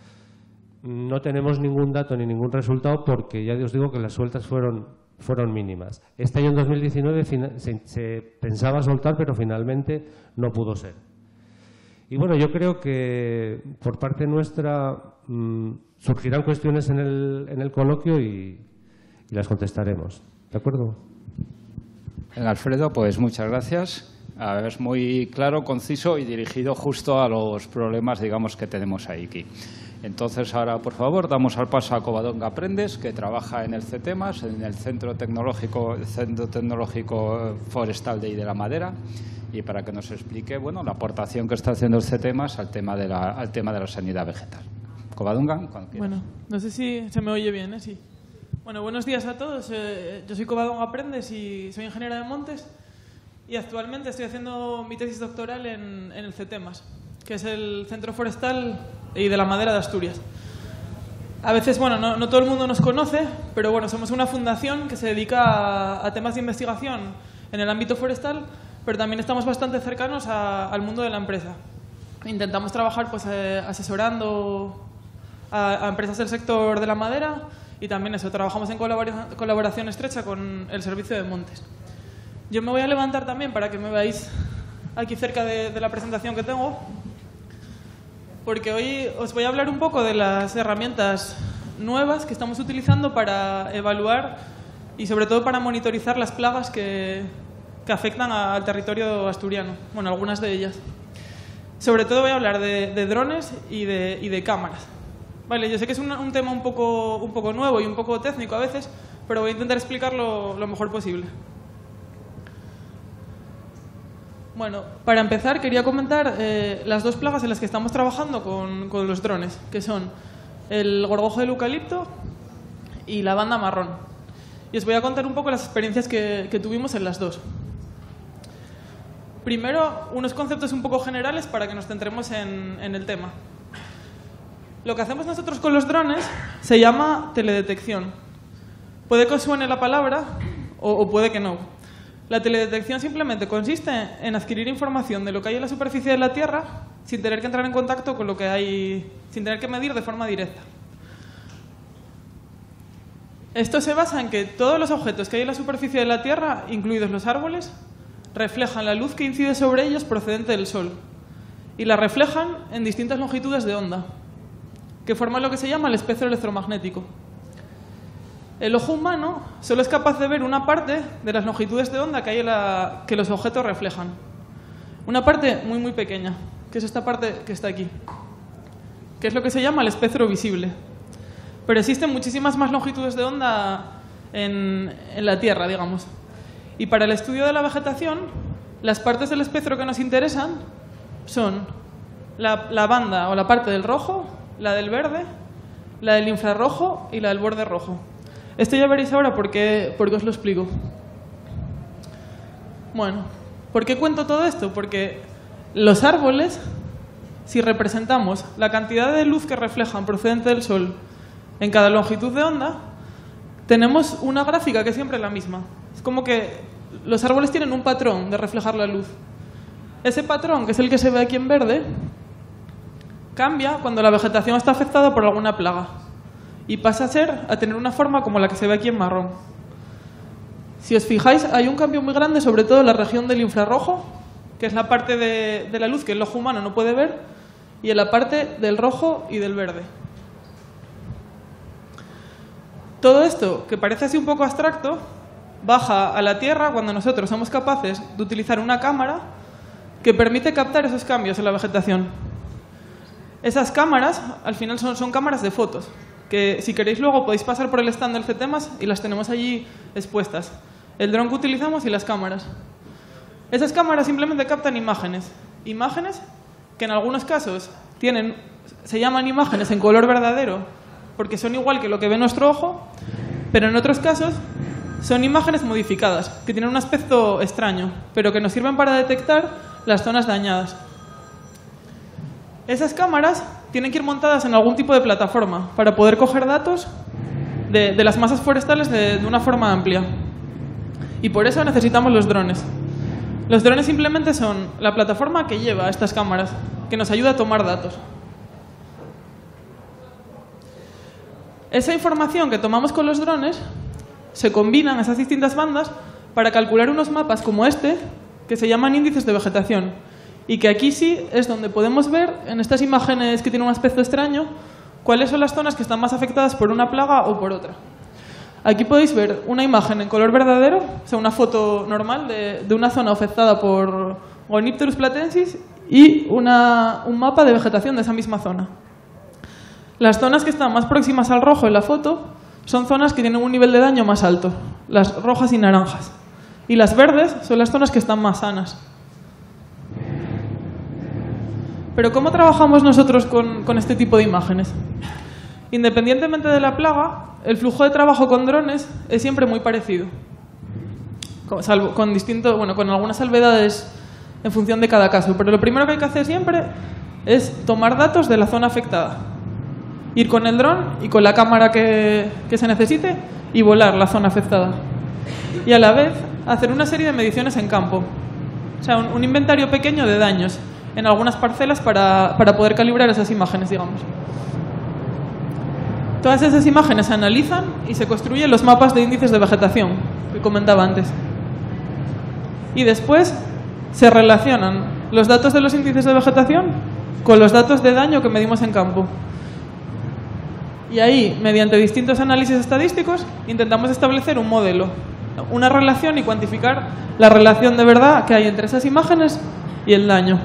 No tenemos ningún dato ni ningún resultado porque ya os digo que las sueltas fueron, fueron mínimas. Este año, en dos mil diecinueve, se, se pensaba soltar, pero finalmente no pudo ser. Y bueno, yo creo que por parte nuestra mmm, surgirán cuestiones en el, en el coloquio y, y las contestaremos. ¿De acuerdo? Alfredo, pues muchas gracias. A ver, es muy claro, conciso y dirigido justo a los problemas, digamos, que tenemos ahí aquí. Entonces, ahora, por favor, damos al paso a Covadonga Aprendes, que trabaja en el CETEMAS, en el Centro Tecnológico, el Centro Tecnológico Forestal de, de la Madera, y para que nos explique, bueno, la aportación que está haciendo el CETEMAS al tema de la, al tema de la sanidad vegetal. Covadonga, cuando quieras. Bueno, no sé si se me oye bien, ¿eh? Sí. Bueno, buenos días a todos. Eh, yo soy Covadonga Aprendes y soy ingeniera de montes y actualmente estoy haciendo mi tesis doctoral en, en el CETEMAS, que es el Centro Forestal y de la Madera de Asturias. A veces, bueno, no, no todo el mundo nos conoce, pero bueno, somos una fundación que se dedica a, a temas de investigación en el ámbito forestal, pero también estamos bastante cercanos a, al mundo de la empresa. Intentamos trabajar pues eh, asesorando a, a empresas del sector de la madera y también eso, trabajamos en colabora colaboración estrecha con el Servicio de Montes. Yo me voy a levantar también para que me veáis aquí cerca de, de la presentación que tengo, porque hoy os voy a hablar un poco de las herramientas nuevas que estamos utilizando para evaluar y sobre todo para monitorizar las plagas que, que afectan a, al territorio asturiano, bueno, algunas de ellas. Sobre todo voy a hablar de, de drones y de, y de cámaras. Vale, yo sé que es un, un tema un poco, un poco nuevo y un poco técnico a veces, pero voy a intentar explicarlo lo mejor posible. Bueno, para empezar quería comentar eh, las dos plagas en las que estamos trabajando con, con los drones, que son el gorgojo del eucalipto y la banda marrón. Y os voy a contar un poco las experiencias que, que tuvimos en las dos. Primero, unos conceptos un poco generales para que nos centremos en, en el tema. Lo que hacemos nosotros con los drones se llama teledetección. Puede que os suene la palabra o, o puede que no. La teledetección simplemente consiste en adquirir información de lo que hay en la superficie de la Tierra sin tener que entrar en contacto con lo que hay, sin tener que medir de forma directa. Esto se basa en que todos los objetos que hay en la superficie de la Tierra, incluidos los árboles, reflejan la luz que incide sobre ellos procedente del Sol y la reflejan en distintas longitudes de onda, que forman lo que se llama el espectro electromagnético. El ojo humano solo es capaz de ver una parte de las longitudes de onda que, hay en la, que los objetos reflejan. Una parte muy, muy pequeña, que es esta parte que está aquí, que es lo que se llama el espectro visible. Pero existen muchísimas más longitudes de onda en, en la Tierra, digamos. Y para el estudio de la vegetación, las partes del espectro que nos interesan son la, la banda o la parte del rojo, la del verde, la del infrarrojo y la del borde rojo. Esto ya veréis ahora por qué, por qué os lo explico. Bueno, ¿por qué cuento todo esto? Porque los árboles, si representamos la cantidad de luz que reflejan procedente del Sol en cada longitud de onda, tenemos una gráfica que es siempre la misma. Es como que los árboles tienen un patrón de reflejar la luz. Ese patrón, que es el que se ve aquí en verde, cambia cuando la vegetación está afectada por alguna plaga y pasa a ser, a tener una forma como la que se ve aquí en marrón. Si os fijáis, hay un cambio muy grande, sobre todo en la región del infrarrojo, que es la parte de, de la luz que el ojo humano no puede ver, y en la parte del rojo y del verde. Todo esto, que parece así un poco abstracto, baja a la Tierra cuando nosotros somos capaces de utilizar una cámara que permite captar esos cambios en la vegetación. Esas cámaras, al final, son, son cámaras de fotos, que si queréis luego podéis pasar por el stand del CETEMAS y las tenemos allí expuestas. El dron que utilizamos y las cámaras. Esas cámaras simplemente captan imágenes. Imágenes que en algunos casos tienen, se llaman imágenes en color verdadero porque son igual que lo que ve nuestro ojo, pero en otros casos son imágenes modificadas, que tienen un aspecto extraño, pero que nos sirven para detectar las zonas dañadas. Esas cámaras tienen que ir montadas en algún tipo de plataforma para poder coger datos de, de las masas forestales de, de una forma amplia. Y por eso necesitamos los drones. Los drones simplemente son la plataforma que lleva a estas cámaras, que nos ayuda a tomar datos. Esa información que tomamos con los drones se combinan esas distintas bandas para calcular unos mapas como este, que se llaman índices de vegetación, y que aquí sí es donde podemos ver, en estas imágenes que tienen un aspecto extraño, cuáles son las zonas que están más afectadas por una plaga o por otra. Aquí podéis ver una imagen en color verdadero, o sea, una foto normal de, de una zona afectada por Gonipterus platensis y una, un mapa de vegetación de esa misma zona. Las zonas que están más próximas al rojo en la foto son zonas que tienen un nivel de daño más alto, las rojas y naranjas. Y las verdes son las zonas que están más sanas. Pero ¿cómo trabajamos nosotros con, con este tipo de imágenes? Independientemente de la plaga, el flujo de trabajo con drones es siempre muy parecido. Con, salvo, con, distinto, bueno, con algunas salvedades en función de cada caso. Pero lo primero que hay que hacer siempre es tomar datos de la zona afectada. Ir con el dron y con la cámara que, que se necesite y volar la zona afectada. Y a la vez hacer una serie de mediciones en campo. O sea, un, un inventario pequeño de daños en algunas parcelas para, para poder calibrar esas imágenes, digamos. Todas esas imágenes se analizan y se construyen los mapas de índices de vegetación que comentaba antes. Y después se relacionan los datos de los índices de vegetación con los datos de daño que medimos en campo. Y ahí, mediante distintos análisis estadísticos, intentamos establecer un modelo, una relación y cuantificar la relación de verdad que hay entre esas imágenes y el daño.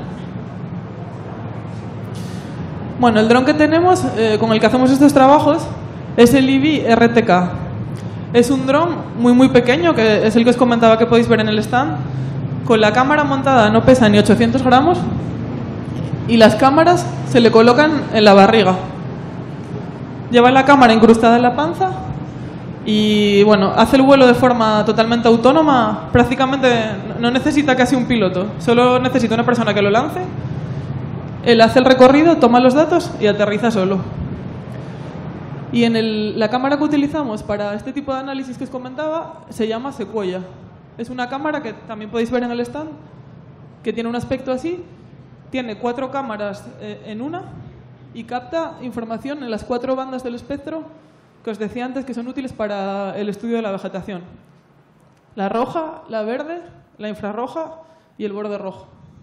Bueno, el dron que tenemos, eh, con el que hacemos estos trabajos, es el I B I R T K. Es un dron muy muy pequeño, que es el que os comentaba que podéis ver en el stand. Con la cámara montada no pesa ni ochocientos gramos y las cámaras se le colocan en la barriga. Lleva la cámara incrustada en la panza y bueno, hace el vuelo de forma totalmente autónoma. Prácticamente no necesita casi un piloto, solo necesita una persona que lo lance. Él hace el recorrido, toma los datos y aterriza solo. Y en el, la cámara que utilizamos para este tipo de análisis que os comentaba se llama Sequoia. Es una cámara que también podéis ver en el stand, que tiene un aspecto así. Tiene cuatro cámaras eh, en una y capta información en las cuatro bandas del espectro que os decía antes que son útiles para el estudio de la vegetación. La roja, la verde, la infrarroja y el borde rojo.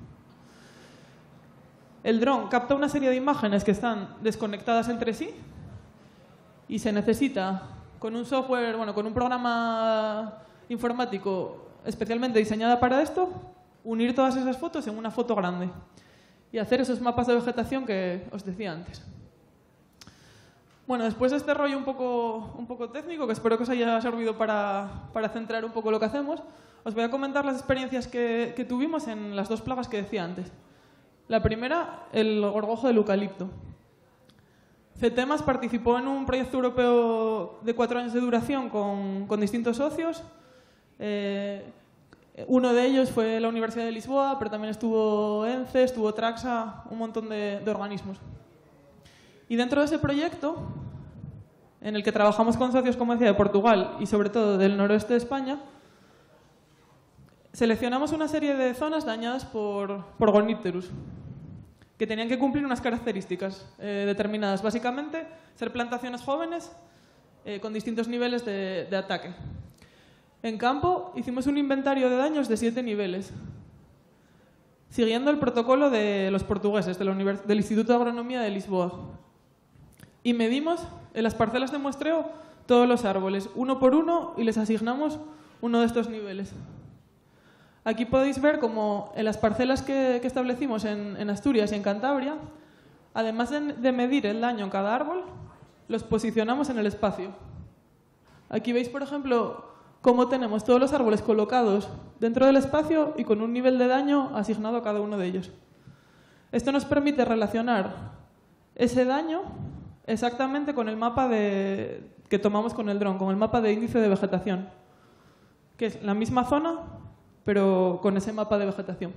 El dron capta una serie de imágenes que están desconectadas entre sí y se necesita, con un software, bueno, con un programa informático especialmente diseñado para esto, unir todas esas fotos en una foto grande y hacer esos mapas de vegetación que os decía antes. Bueno, después de este rollo un poco, un poco técnico, que espero que os haya servido para, para centrar un poco lo que hacemos, os voy a comentar las experiencias que, que tuvimos en las dos plagas que decía antes. La primera, el gorgojo del eucalipto. CETEMAS participó en un proyecto europeo de cuatro años de duración con, con distintos socios. Eh, uno de ellos fue la Universidad de Lisboa, pero también estuvo ENCE, estuvo Traxa, un montón de, de organismos. Y dentro de ese proyecto, en el que trabajamos con socios, como decía, de Portugal y sobre todo del noroeste de España, seleccionamos una serie de zonas dañadas por, por Gonipterus, que tenían que cumplir unas características eh, determinadas. Básicamente, ser plantaciones jóvenes eh, con distintos niveles de, de ataque. En campo, hicimos un inventario de daños de siete niveles, siguiendo el protocolo de los portugueses, de la Univers- del Instituto de Agronomía de Lisboa. Y medimos en las parcelas de muestreo todos los árboles, uno por uno, y les asignamos uno de estos niveles. Aquí podéis ver cómo en las parcelas que, que establecimos en, en Asturias y en Cantabria, además de, de medir el daño en cada árbol, los posicionamos en el espacio. Aquí veis, por ejemplo, cómo tenemos todos los árboles colocados dentro del espacio y con un nivel de daño asignado a cada uno de ellos. Esto nos permite relacionar ese daño exactamente con el mapa de, que tomamos con el dron, con el mapa de índice de vegetación, que es la misma zona, pero con ese mapa de vegetación.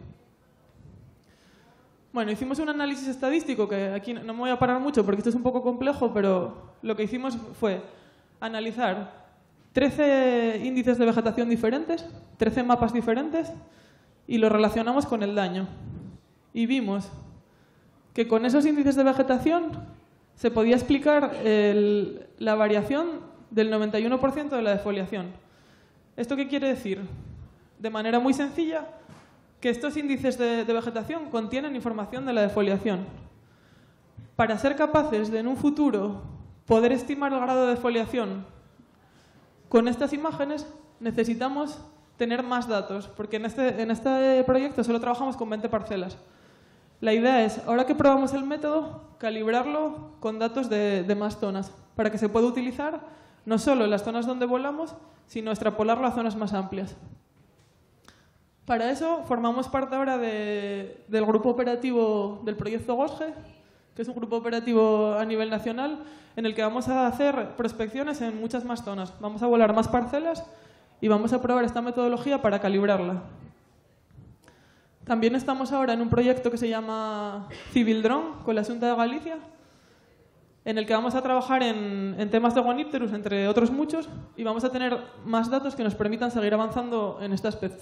Bueno, hicimos un análisis estadístico, que aquí no me voy a parar mucho porque esto es un poco complejo, pero lo que hicimos fue analizar trece índices de vegetación diferentes, trece mapas diferentes, y los relacionamos con el daño. Y vimos que con esos índices de vegetación se podía explicar el, la variación del noventa y uno por ciento de la defoliación. ¿Esto qué quiere decir? De manera muy sencilla, que estos índices de, de vegetación contienen información de la defoliación. Para ser capaces de en un futuro poder estimar el grado de defoliación con estas imágenes, necesitamos tener más datos, porque en este, en este proyecto solo trabajamos con veinte parcelas. La idea es, ahora que probamos el método, calibrarlo con datos de, de más zonas, para que se pueda utilizar no solo en las zonas donde volamos, sino extrapolarlo a zonas más amplias. Para eso formamos parte ahora de, del grupo operativo del proyecto GOSGE, que es un grupo operativo a nivel nacional, en el que vamos a hacer prospecciones en muchas más zonas. Vamos a volar más parcelas y vamos a probar esta metodología para calibrarla. También estamos ahora en un proyecto que se llama Civil Drone, con la Xunta de Galicia, en el que vamos a trabajar en, en temas de Gonipterus, entre otros muchos, y vamos a tener más datos que nos permitan seguir avanzando en este aspecto.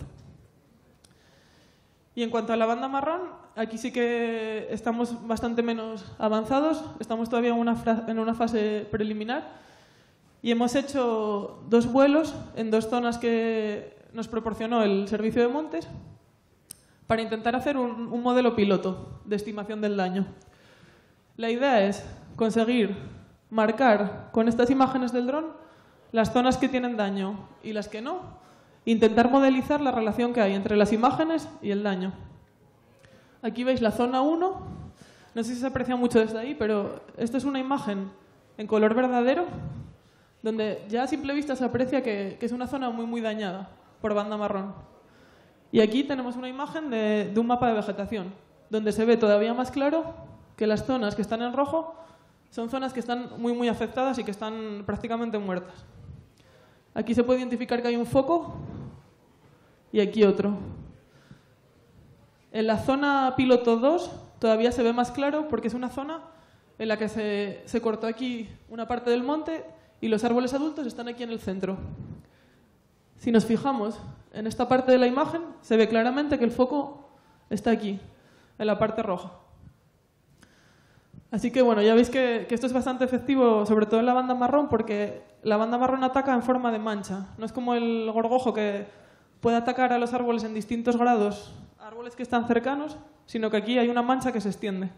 Y en cuanto a la banda marrón, aquí sí que estamos bastante menos avanzados, estamos todavía en una, en una fase preliminar y hemos hecho dos vuelos en dos zonas que nos proporcionó el Servicio de Montes para intentar hacer un, un modelo piloto de estimación del daño. La idea es conseguir marcar con estas imágenes del dron las zonas que tienen daño y las que no, intentar modelizar la relación que hay entre las imágenes y el daño. Aquí veis la zona uno, no sé si se aprecia mucho desde ahí, pero esto es una imagen en color verdadero, donde ya a simple vista se aprecia que, que es una zona muy muy dañada por banda marrón. Y aquí tenemos una imagen de, de un mapa de vegetación, donde se ve todavía más claro que las zonas que están en rojo son zonas que están muy muy afectadas y que están prácticamente muertas. Aquí se puede identificar que hay un foco y aquí otro. En la zona piloto dos todavía se ve más claro porque es una zona en la que se, se cortó aquí una parte del monte y los árboles adultos están aquí en el centro. Si nos fijamos en esta parte de la imagen, se ve claramente que el foco está aquí, en la parte roja. Así que bueno, ya veis que, que esto es bastante efectivo, sobre todo en la banda marrón, porque la banda marrón ataca en forma de mancha. No es como el gorgojo, que puede atacar a los árboles en distintos grados, árboles que están cercanos, sino que aquí hay una mancha que se extiende.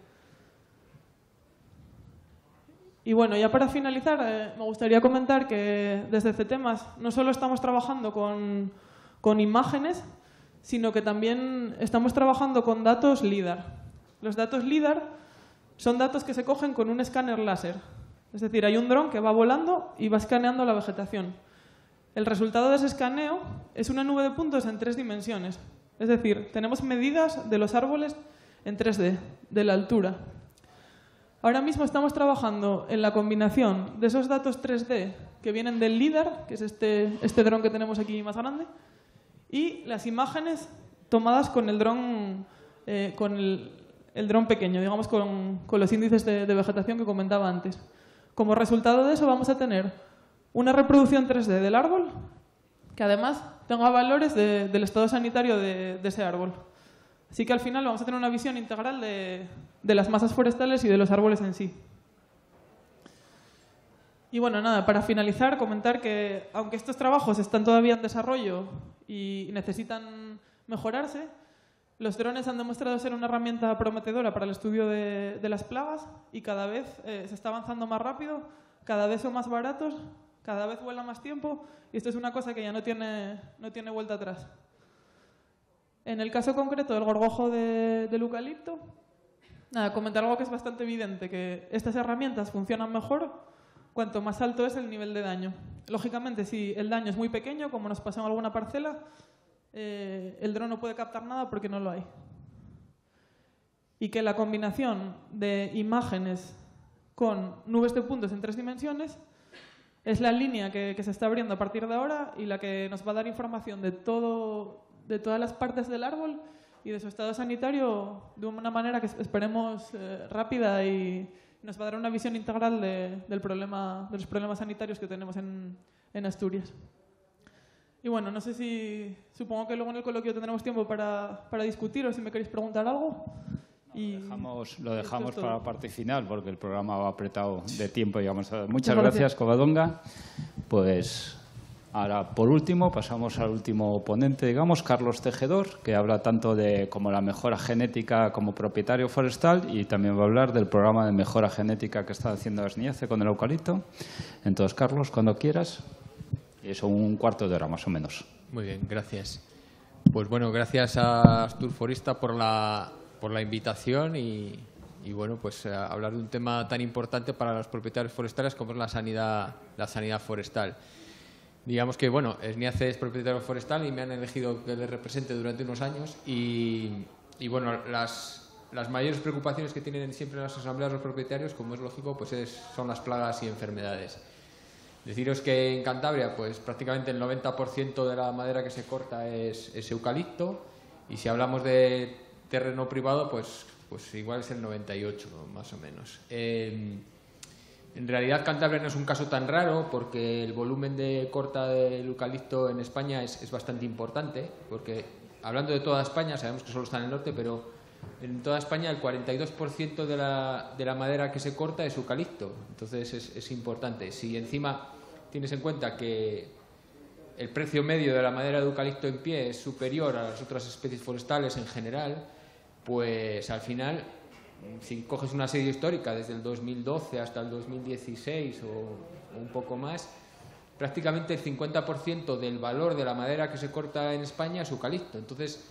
Y bueno, ya para finalizar, eh, me gustaría comentar que desde CETEMAS no solo estamos trabajando con, con imágenes, sino que también estamos trabajando con datos LIDAR. Los datos LIDAR son datos que se cogen con un escáner láser. Es decir, hay un dron que va volando y va escaneando la vegetación. El resultado de ese escaneo es una nube de puntos en tres dimensiones. Es decir, tenemos medidas de los árboles en tres D, de la altura. Ahora mismo estamos trabajando en la combinación de esos datos tres D que vienen del LIDAR, que es este, este dron que tenemos aquí más grande, y las imágenes tomadas con el dron, eh, con el, el dron pequeño, digamos con, con los índices de, de vegetación que comentaba antes. Como resultado de eso vamos a tener una reproducción tres D del árbol, que además tenga valores de, del estado sanitario de, de ese árbol. Así que al final vamos a tener una visión integral de, de las masas forestales y de los árboles en sí. Y bueno, nada, para finalizar, comentar que aunque estos trabajos están todavía en desarrollo y necesitan mejorarse, los drones han demostrado ser una herramienta prometedora para el estudio de, de las plagas y cada vez eh, se está avanzando más rápido, cada vez son más baratos, cada vez vuelan más tiempo y esto es una cosa que ya no tiene, no tiene vuelta atrás. En el caso concreto del gorgojo de, del eucalipto, nada, comentar algo que es bastante evidente, que estas herramientas funcionan mejor cuanto más alto es el nivel de daño. Lógicamente, si el daño es muy pequeño, como nos pasó en alguna parcela, eh, el dron no puede captar nada porque no lo hay. Y que la combinación de imágenes con nubes de puntos en tres dimensiones es la línea que, que se está abriendo a partir de ahora y la que nos va a dar información de, todo, de todas las partes del árbol y de su estado sanitario de una manera que esperemos eh, rápida y nos va a dar una visión integral de, del problema, de los problemas sanitarios que tenemos en, en Asturias. Y bueno, no sé si... Supongo que luego en el coloquio tendremos tiempo para, para discutir o si me queréis preguntar algo. Y lo dejamos, lo dejamos es para la parte final porque el programa va apretado de tiempo. Digamos. Muchas, Muchas gracias, gracias, Covadonga. Pues ahora, por último, pasamos al último ponente, digamos, Carlos Tejedor, que habla tanto de como la mejora genética como propietario forestal y también va a hablar del programa de mejora genética que está haciendo SNIACE con el eucalipto. Entonces, Carlos, cuando quieras. Y eso, un cuarto de hora más o menos. Muy bien, gracias. Pues bueno, gracias a Asturforista por la, por la invitación y, y bueno, pues a hablar de un tema tan importante para los propietarios forestales como es la sanidad, la sanidad forestal. Digamos que, bueno, SNIACE es propietario forestal y me han elegido que les represente durante unos años y, y bueno, las, las mayores preocupaciones que tienen siempre en las asambleas los propietarios, como es lógico, pues es, son las plagas y enfermedades. Deciros que en Cantabria, pues prácticamente el noventa por ciento de la madera que se corta es, es eucalipto y si hablamos de terreno privado, pues, pues igual es el noventa y ocho por ciento más o menos. Eh, En realidad Cantabria no es un caso tan raro porque el volumen de corta del eucalipto en España es, es bastante importante, porque hablando de toda España, sabemos que solo está en el norte, pero en toda España el cuarenta y dos por ciento de la, de la madera que se corta es eucalipto, entonces es, es importante. Si encima tienes en cuenta que el precio medio de la madera de eucalipto en pie es superior a las otras especies forestales en general, pues al final, si coges una serie histórica desde el dos mil doce hasta el dos mil dieciséis o, o un poco más, prácticamente el cincuenta por ciento del valor de la madera que se corta en España es eucalipto. Entonces,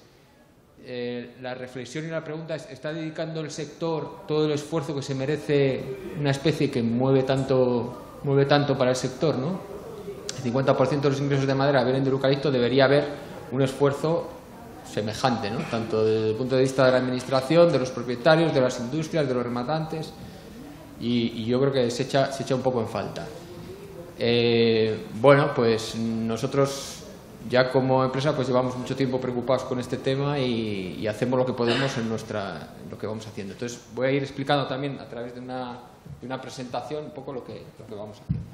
eh, la reflexión y la pregunta es, ¿está dedicando el sector todo el esfuerzo que se merece una especie que mueve tanto, mueve tanto para el sector, ¿no? El cincuenta por ciento de los ingresos de madera vienen del eucalipto, debería haber un esfuerzo semejante, ¿no? Tanto desde el punto de vista de la administración, de los propietarios, de las industrias, de los rematantes, y, y yo creo que se echa, se echa un poco en falta. Eh, bueno, pues nosotros ya como empresa pues llevamos mucho tiempo preocupados con este tema y, y hacemos lo que podemos en, nuestra, en lo que vamos haciendo. Entonces voy a ir explicando también a través de una, de una presentación un poco lo que, lo que vamos haciendo.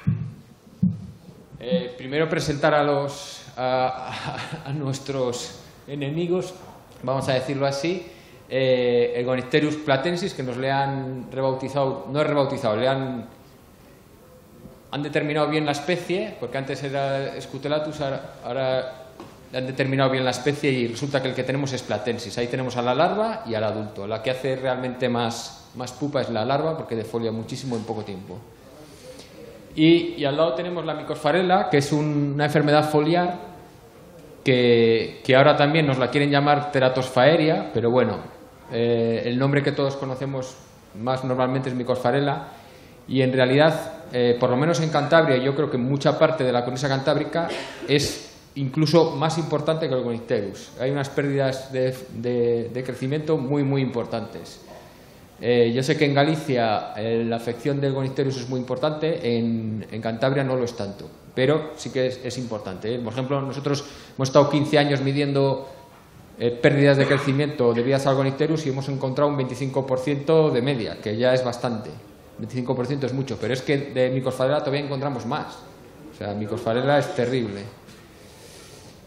Eh, primero presentar a, los, a, a, a nuestros enemigos, vamos a decirlo así, eh, el Gonicterius platensis, que nos le han rebautizado, no es rebautizado, le han, han determinado bien la especie, porque antes era Scutelatus, ahora, ahora le han determinado bien la especie y resulta que el que tenemos es platensis. Ahí tenemos a la larva y al adulto. La que hace realmente más, más pupa es la larva, porque defolia muchísimo en poco tiempo. Y, y al lado tenemos la Mycopharella, que es un, una enfermedad foliar que, que ahora también nos la quieren llamar Teratosfaeria, pero bueno, eh, el nombre que todos conocemos más normalmente es Mycopharella y en realidad, eh, por lo menos en Cantabria, yo creo que mucha parte de la cornisa cantábrica es incluso más importante que el Gonicterius. Hay unas pérdidas de, de, de crecimiento muy, muy importantes. Eh, yo sé que en Galicia eh, la afección del Gonicterius es muy importante, en, en Cantabria no lo es tanto, pero sí que es, es importante, ¿eh? Por ejemplo, nosotros hemos estado quince años midiendo eh, pérdidas de crecimiento debidas al Gonicterius y hemos encontrado un veinticinco por ciento de media, que ya es bastante. veinticinco por ciento es mucho, pero es que de Mycopharella todavía encontramos más. O sea, Mycopharella es terrible.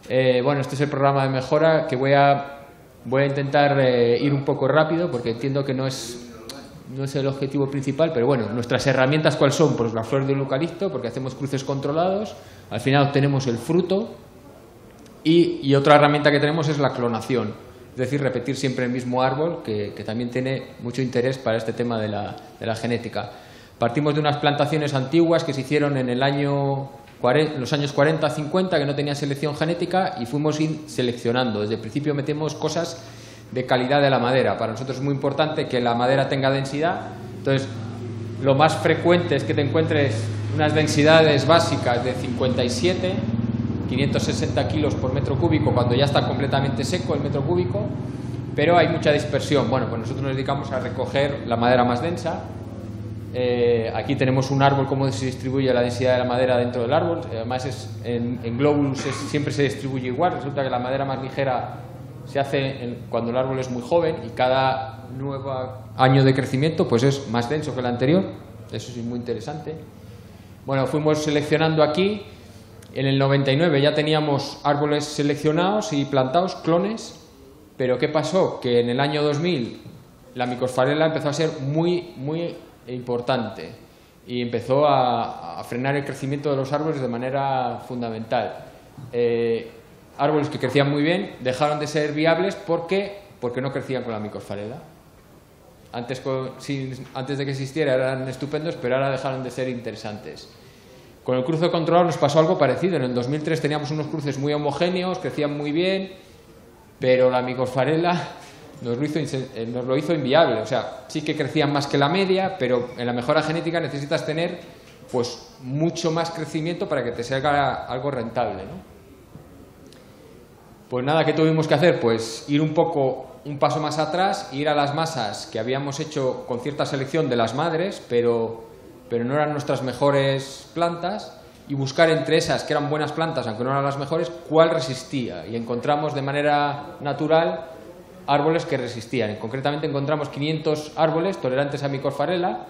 Eh, bueno, este es el programa de mejora que voy a, voy a intentar eh, ir un poco rápido porque entiendo que no es, no es el objetivo principal, pero bueno, nuestras herramientas ¿cuáles son? Pues las flores del eucalipto, porque hacemos cruces controlados, al final obtenemos el fruto y, y otra herramienta que tenemos es la clonación, es decir, repetir siempre el mismo árbol, que, que también tiene mucho interés para este tema de la, de la genética. Partimos de unas plantaciones antiguas que se hicieron en el año en los años cuarenta, cincuenta, que no tenían selección genética y fuimos seleccionando. Desde el principio metemos cosas de calidad de la madera. Para nosotros es muy importante que la madera tenga densidad. Entonces, lo más frecuente es que te encuentres unas densidades básicas de cincuenta y siete, quinientos sesenta kilos por metro cúbico cuando ya está completamente seco el metro cúbico, pero hay mucha dispersión. Bueno, pues nosotros nos dedicamos a recoger la madera más densa. Eh, aquí tenemos un árbol, cómo se distribuye la densidad de la madera dentro del árbol. Además, es, en, en glóbulos es, siempre se distribuye igual. Resulta que la madera más ligera se hace en, cuando el árbol es muy joven y cada nuevo año de crecimiento pues es más denso que el anterior. Eso es muy interesante. Bueno, fuimos seleccionando aquí. En el noventa y nueve ya teníamos árboles seleccionados y plantados, clones. Pero ¿qué pasó? Que en el año dos mil la Mycopharela empezó a ser muy, muy importante y empezó a, a frenar el crecimiento de los árboles de manera fundamental. Eh, árboles que crecían muy bien dejaron de ser viables porque, porque no crecían con la Mycopharela. Antes, con, sin, antes de que existiera eran estupendos, pero ahora dejaron de ser interesantes. Con el cruce controlado nos pasó algo parecido. En el dos mil tres teníamos unos cruces muy homogéneos, crecían muy bien, pero la Mycopharela Nos lo, hizo, nos lo hizo inviable. O sea, sí que crecían más que la media, pero en la mejora genética necesitas tener pues mucho más crecimiento para que te salga algo rentable, ¿no? Pues nada, ¿qué tuvimos que hacer? Pues ir un poco, un paso más atrás, ir a las masas que habíamos hecho con cierta selección de las madres, pero, pero no eran nuestras mejores plantas, y buscar entre esas que eran buenas plantas, aunque no eran las mejores, cuál resistía. Y encontramos de manera natural árboles que resistían. Concretamente encontramos quinientos árboles tolerantes a Mycopharela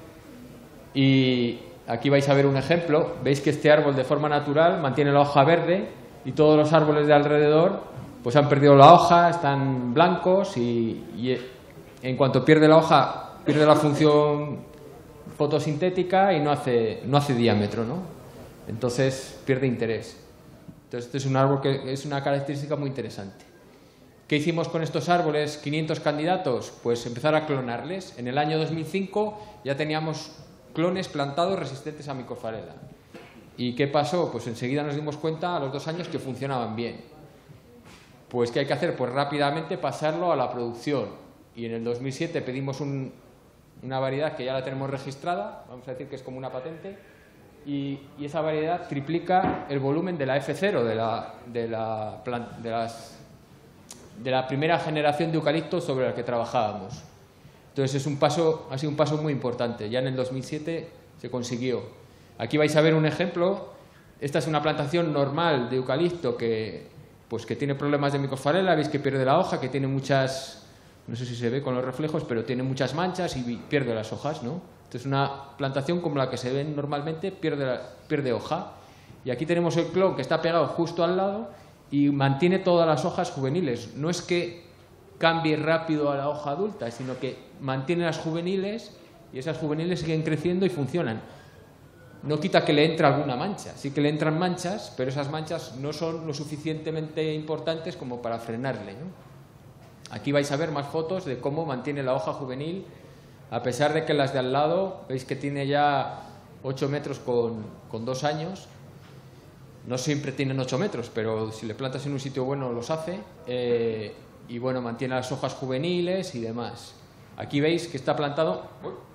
y aquí vais a ver un ejemplo. Veis que este árbol de forma natural mantiene la hoja verde y todos los árboles de alrededor pues han perdido la hoja, están blancos y, y en cuanto pierde la hoja pierde la función fotosintética y no hace, no hace diámetro, ¿no? Entonces pierde interés. Entonces este es un árbol que es una característica muy interesante. ¿Qué hicimos con estos árboles? quinientos candidatos, pues empezar a clonarles. En el año dos mil cinco ya teníamos clones plantados resistentes a Mycopharela. ¿Y qué pasó? Pues enseguida nos dimos cuenta a los dos años que funcionaban bien. Pues ¿qué hay que hacer? Pues rápidamente pasarlo a la producción. Y en el dos mil siete pedimos un, una variedad que ya la tenemos registrada, vamos a decir que es como una patente, y, y esa variedad triplica el volumen de la F cero, de, la, de, la, de las... de la primera generación de eucalipto sobre la que trabajábamos. Entonces es un paso, ha sido un paso muy importante. Ya en el dos mil siete se consiguió. Aquí vais a ver un ejemplo. Esta es una plantación normal de eucalipto que, pues, que tiene problemas de Mycopharela. Veis que pierde la hoja, que tiene muchas, no sé si se ve con los reflejos, pero tiene muchas manchas y pierde las hojas, ¿no? Esta es una plantación como la que se ve normalmente, pierde, la, pierde hoja. Y aquí tenemos el clon que está pegado justo al lado y mantiene todas las hojas juveniles. No es que cambie rápido a la hoja adulta, sino que mantiene las juveniles y esas juveniles siguen creciendo y funcionan. No quita que le entre alguna mancha, sí que le entran manchas, pero esas manchas no son lo suficientemente importantes como para frenarle, ¿no? Aquí vais a ver más fotos de cómo mantiene la hoja juvenil, a pesar de que las de al lado, veis que tiene ya ocho metros con, con dos años. No siempre tienen ocho metros, pero si le plantas en un sitio bueno los hace. Eh, y bueno, mantiene las hojas juveniles y demás. Aquí veis que está plantado...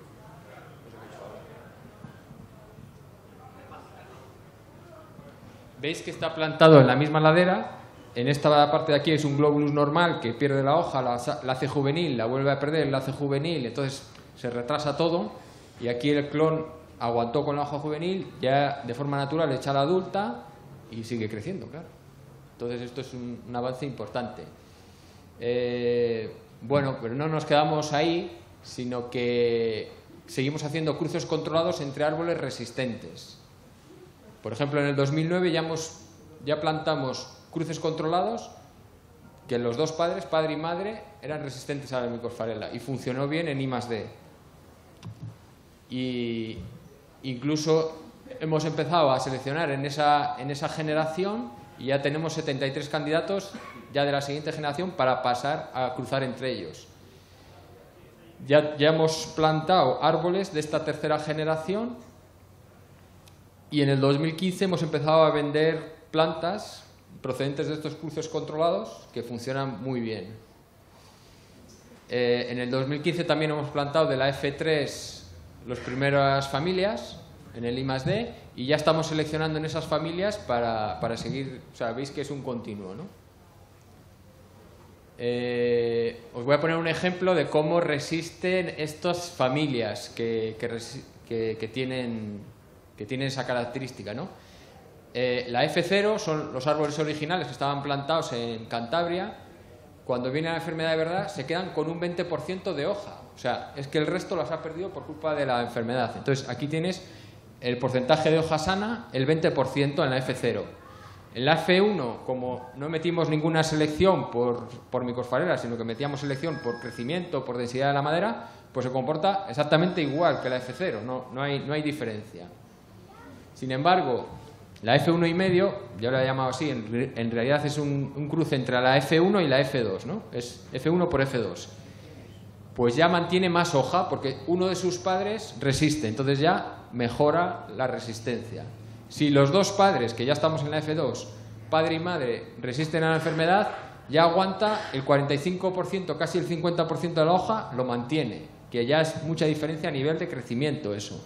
Veis que está plantado en la misma ladera. En esta parte de aquí es un glóbulus normal que pierde la hoja, la, la hace juvenil, la vuelve a perder, la hace juvenil, entonces se retrasa todo. Y aquí el clon aguantó con la hoja juvenil, ya de forma natural echa la adulta y sigue creciendo, claro. Entonces esto es un, un avance importante. Eh, bueno, pero no nos quedamos ahí, sino que seguimos haciendo cruces controlados entre árboles resistentes. Por ejemplo, en el dos mil nueve ya, hemos, ya plantamos cruces controlados que los dos padres, padre y madre, eran resistentes a la micosfarela y funcionó bien en I más D. Y incluso hemos empezado a seleccionar en esa, en esa generación y ya tenemos setenta y tres candidatos ya de la siguiente generación para pasar a cruzar entre ellos. Ya, ya hemos plantado árboles de esta tercera generación y en el dos mil quince hemos empezado a vender plantas procedentes de estos cruces controlados que funcionan muy bien. Eh, en el dos mil quince también hemos plantado de la F tres las primeras familias en el I más D y ya estamos seleccionando en esas familias para, para seguir, o sea, veis que es un continuo, ¿no? Eh, os voy a poner un ejemplo de cómo resisten estas familias que, que, que, que, tienen, que tienen esa característica, ¿no? Eh, la F cero son los árboles originales que estaban plantados en Cantabria. Cuando viene la enfermedad de verdad se quedan con un veinte por ciento de hoja. O sea, es que el resto las ha perdido por culpa de la enfermedad. Entonces aquí tienes el porcentaje de hoja sana, el veinte por ciento en la F cero. En la F uno, como no metimos ninguna selección por, por micosfarela, sino que metíamos selección por crecimiento, por densidad de la madera, pues se comporta exactamente igual que la F cero, no, no, hay, no hay diferencia. Sin embargo, la F uno y medio, yo la he llamado así, en, en realidad es un, un cruce entre la F uno y la F dos, ¿no? Es F uno por F dos. Pues ya mantiene más hoja porque uno de sus padres resiste, entonces ya mejora la resistencia. Si los dos padres, que ya estamos en la F dos, padre y madre, resisten a la enfermedad, ya aguanta el cuarenta y cinco por ciento, casi el cincuenta por ciento de la hoja, lo mantiene, que ya es mucha diferencia a nivel de crecimiento eso.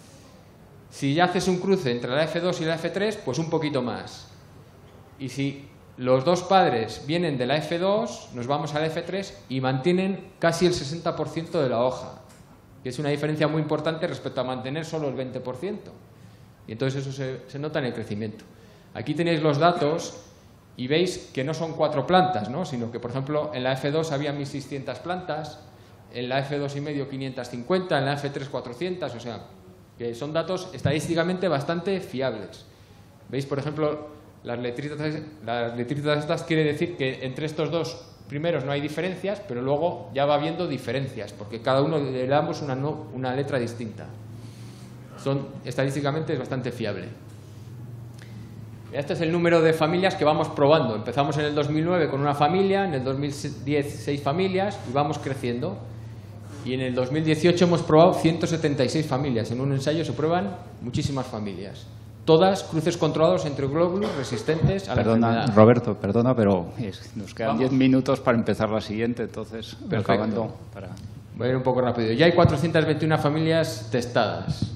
Si ya haces un cruce entre la F dos y la F tres, pues un poquito más. Y si los dos padres vienen de la F dos, nos vamos a la F tres y mantienen casi el sesenta por ciento de la hoja, que es una diferencia muy importante respecto a mantener solo el veinte por ciento. Y entonces eso se, se nota en el crecimiento. Aquí tenéis los datos y veis que no son cuatro plantas, ¿no? Sino que, por ejemplo, en la F dos había mil seiscientas plantas, en la F dos y medio quinientas cincuenta, en la F tres cuatrocientas, o sea, que son datos estadísticamente bastante fiables. ¿Veis? Por ejemplo, las letritas, las letritas estas quiere decir que entre estos dos primeros no hay diferencias, pero luego ya va habiendo diferencias, porque cada uno le damos una, no, una letra distinta. Son, estadísticamente es bastante fiable. Este es el número de familias que vamos probando. Empezamos en el dos mil nueve con una familia, en el dos mil diez seis familias y vamos creciendo. Y en el dos mil dieciocho hemos probado ciento setenta y seis familias. En un ensayo se prueban muchísimas familias. Todas cruces controlados entre glóbulos resistentes a la perdona, enfermedad. Roberto, perdona, pero es, nos quedan diez minutos para empezar la siguiente, entonces perfecto. Acabando para... Voy a ir un poco rápido. Ya hay cuatrocientas veintiuna familias testadas.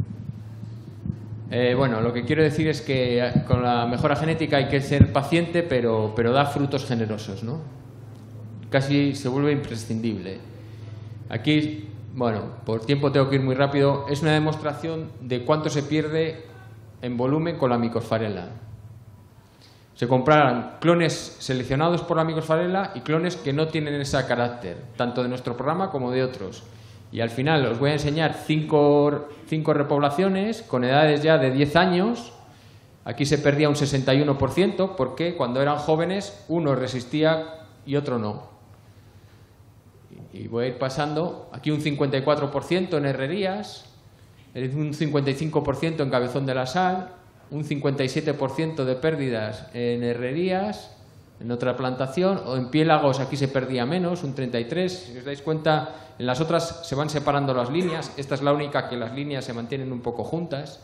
Eh, bueno, lo que quiero decir es que con la mejora genética hay que ser paciente, pero, pero da frutos generosos, ¿no? Casi se vuelve imprescindible. Aquí, bueno, por tiempo tengo que ir muy rápido. Es una demostración de cuánto se pierde en volumen con la micosfarela. Se compraron clones seleccionados por la micosfarela y clones que no tienen ese carácter, tanto de nuestro programa como de otros. Y al final os voy a enseñar cinco, cinco repoblaciones con edades ya de diez años. Aquí se perdía un sesenta y uno por ciento porque cuando eran jóvenes uno resistía y otro no. Y voy a ir pasando. Aquí un cincuenta y cuatro por ciento en herrerías, un cincuenta y cinco por ciento en Cabezón de la Sal, un cincuenta y siete por ciento de pérdidas en herrerías, en otra plantación, o en Piélagos aquí se perdía menos, un treinta y tres por ciento. Si os dais cuenta, en las otras se van separando las líneas. Esta es la única que las líneas se mantienen un poco juntas.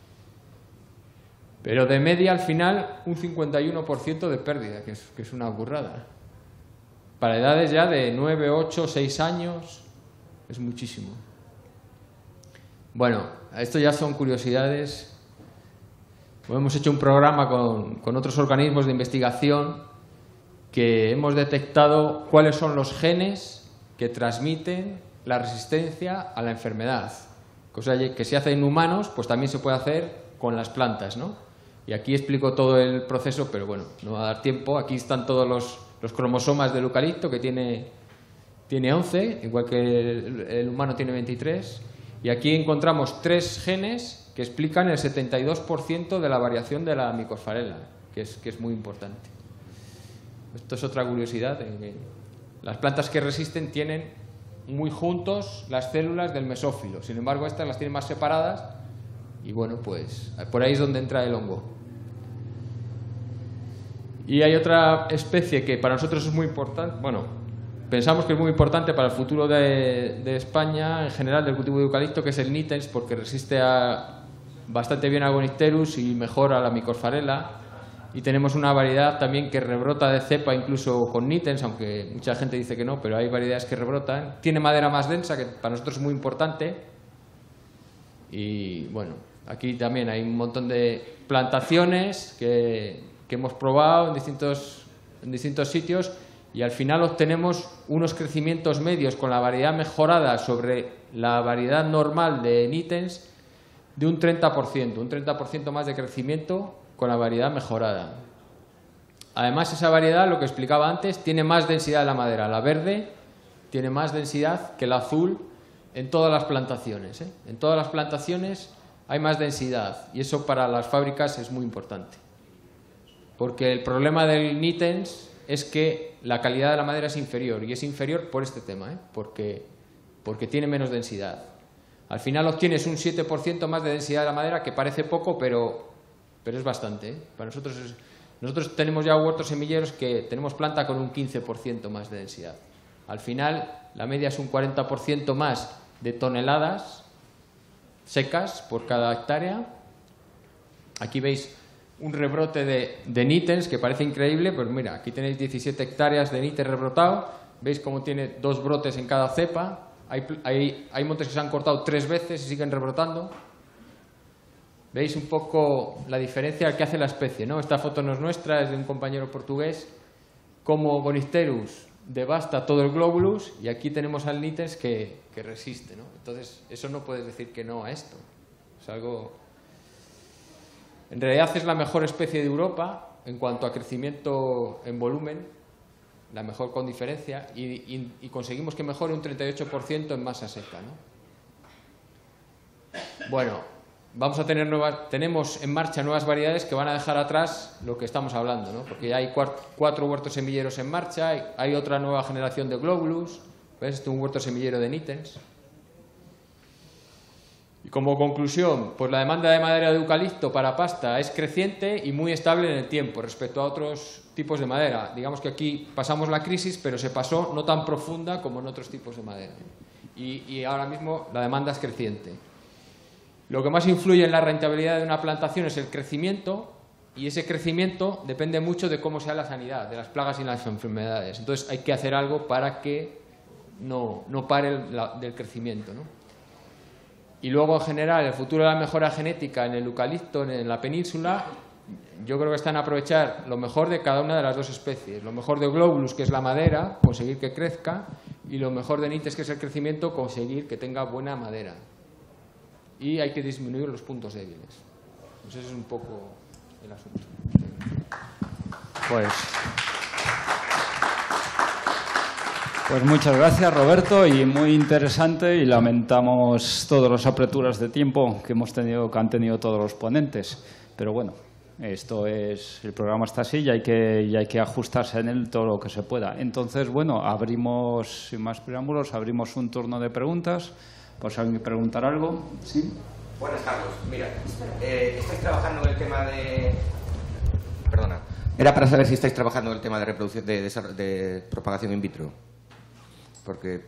Pero de media, al final, un cincuenta y uno por ciento de pérdida, que es, que es una burrada. Para edades ya de nueve, ocho, seis años, es muchísimo. Bueno, esto ya son curiosidades. Hemos hecho un programa con, con otros organismos de investigación que hemos detectado cuáles son los genes que transmiten la resistencia a la enfermedad. Cosa que se hace en humanos, pues también se puede hacer con las plantas, ¿no? Y aquí explico todo el proceso, pero bueno, no va a dar tiempo. Aquí están todos los, los cromosomas del eucalipto, que tiene, tiene once, igual que el, el humano tiene veintitrés. Y aquí encontramos tres genes que explican el setenta y dos por ciento de la variación de la micosfarela, que es, que es muy importante. esto es otra curiosidad, eh, las plantas que resisten tienen muy juntos las células del mesófilo, sin embargo estas las tienen más separadas y bueno, pues por ahí es donde entra el hongo. Y hay otra especie que para nosotros es muy importante, bueno, pensamos que es muy importante para el futuro de, de España, en general del cultivo de eucalipto, que es el nitens, porque resiste a, bastante bien a Agonipterus y mejor a la Mycopharela. Y tenemos una variedad también que rebrota de cepa incluso con nitens, aunque mucha gente dice que no, pero hay variedades que rebrotan. Tiene madera más densa, que para nosotros es muy importante. Y bueno, aquí también hay un montón de plantaciones que, que hemos probado en distintos, en distintos sitios y al final obtenemos unos crecimientos medios con la variedad mejorada sobre la variedad normal de nitens de un treinta por ciento, un treinta por ciento más de crecimiento con la variedad mejorada. Además, esa variedad, lo que explicaba antes, tiene más densidad de la madera. La verde tiene más densidad que la azul en todas las plantaciones, ¿eh? En todas las plantaciones hay más densidad y eso para las fábricas es muy importante. Porque el problema del nitens es que la calidad de la madera es inferior y es inferior por este tema, ¿eh? porque, porque tiene menos densidad. Al final obtienes un siete por ciento más de densidad de la madera, que parece poco, pero, pero es bastante, ¿eh? Para nosotros, es, nosotros tenemos ya huertos semilleros que tenemos planta con un quince por ciento más de densidad. Al final la media es un cuarenta por ciento más de toneladas secas por cada hectárea. Aquí veis un rebrote de, de nitens que parece increíble, pues mira, aquí tenéis diecisiete hectáreas de nitens rebrotado, veis cómo tiene dos brotes en cada cepa, hay, hay, hay montes que se han cortado tres veces y siguen rebrotando. Veis un poco la diferencia que hace la especie, ¿no? Esta foto no es nuestra, es de un compañero portugués, como Agonipterus devasta todo el globulus y aquí tenemos al nitens que, que resiste, ¿no? Entonces, eso no puedes decir que no a esto, es algo... En realidad es la mejor especie de Europa en cuanto a crecimiento en volumen, la mejor con diferencia, y, y, y conseguimos que mejore un treinta y ocho por ciento en masa seca, ¿no? Bueno, vamos a tener nuevas, tenemos en marcha nuevas variedades que van a dejar atrás lo que estamos hablando, ¿no? Porque ya hay cuatro, cuatro huertos semilleros en marcha, hay, hay otra nueva generación de globulus, ¿ves? Este es un huerto semillero de nitens. Y como conclusión, pues la demanda de madera de eucalipto para pasta es creciente y muy estable en el tiempo respecto a otros tipos de madera. Digamos que aquí pasamos la crisis, pero se pasó no tan profunda como en otros tipos de madera. Y, y ahora mismo la demanda es creciente. Lo que más influye en la rentabilidad de una plantación es el crecimiento, y ese crecimiento depende mucho de cómo sea la sanidad, de las plagas y las enfermedades. Entonces hay que hacer algo para que no, no pare el la, del crecimiento, ¿no? Y luego, en general, el futuro de la mejora genética en el eucalipto, en la península, yo creo que está en aprovechar lo mejor de cada una de las dos especies. Lo mejor de globulus, que es la madera, conseguir que crezca, y lo mejor de nitens, que es el crecimiento, conseguir que tenga buena madera. Y hay que disminuir los puntos débiles. Pues ese es un poco el asunto. Pues... Pues muchas gracias, Roberto, y muy interesante, y lamentamos todas las apreturas de tiempo que hemos tenido, que han tenido todos los ponentes. Pero bueno, esto es, el programa está así y hay que, y hay que ajustarse en él todo lo que se pueda. Entonces, bueno, abrimos, sin más preámbulos, abrimos un turno de preguntas. Pues alguien quiere preguntar algo. Sí. Buenas, Carlos. Mira, eh, estáis trabajando en el tema de... Perdona. Era para saber si estáis trabajando en el tema de reproducción, de, de, de propagación in vitro. Porque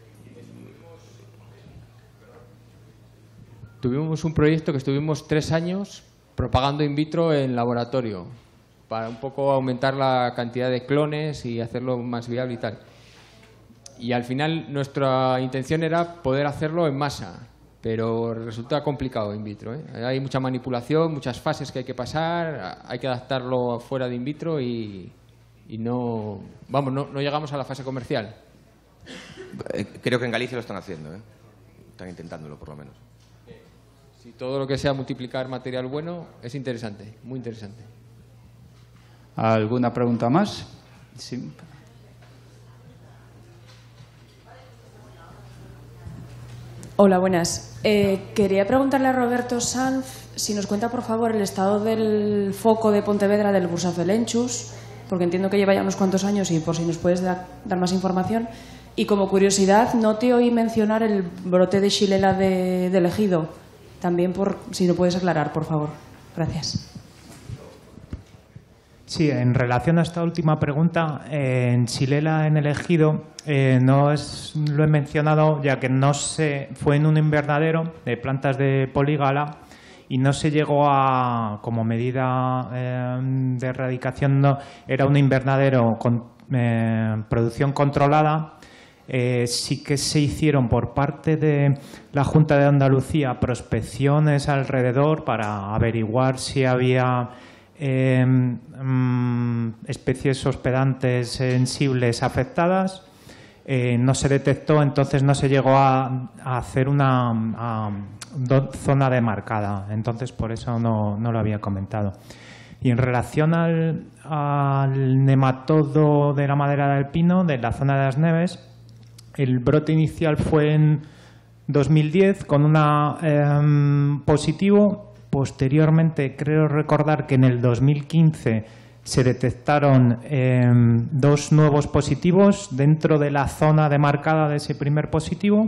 tuvimos un proyecto que estuvimos tres años propagando in vitro en laboratorio para un poco aumentar la cantidad de clones y hacerlo más viable y tal. Y al final nuestra intención era poder hacerlo en masa, pero resulta complicado in vitro, ¿eh? Hay mucha manipulación, muchas fases que hay que pasar, hay que adaptarlo fuera de in vitro y, y no, vamos, no, no llegamos a la fase comercial. Creo que en Galicia lo están haciendo, ¿eh? Están intentándolo, por lo menos. Si todo lo que sea multiplicar material bueno es interesante, muy interesante. ¿Alguna pregunta más? Sí. Hola, buenas. Eh, quería preguntarle a Roberto Sanz si nos cuenta, por favor, el estado del foco de Pontevedra del Bursafelenchus porque entiendo que lleva ya unos cuantos años y por si nos puedes da, dar más información. Y como curiosidad, no te oí mencionar el brote de Xylella de, del Ejido. También, por si lo puedes aclarar, por favor. Gracias. Sí, en relación a esta última pregunta, eh, en Xylella en el Ejido eh, no es, lo he mencionado ya que no se fue en un invernadero de plantas de polígala y no se llegó a, como medida eh, de erradicación, no, era un invernadero con eh, producción controlada. Eh, sí que se hicieron por parte de la Junta de Andalucía prospecciones alrededor para averiguar si había eh, mm, especies hospedantes sensibles afectadas. Eh, no se detectó, entonces no se llegó a, a hacer una a, do, zona demarcada. Entonces, por eso no, no lo había comentado. Y en relación al, al nematodo de la madera del pino, de la zona de las Neves, el brote inicial fue en dos mil diez con una eh, positivo. Posteriormente, creo recordar que en el dos mil quince se detectaron eh, dos nuevos positivos dentro de la zona demarcada de ese primer positivo.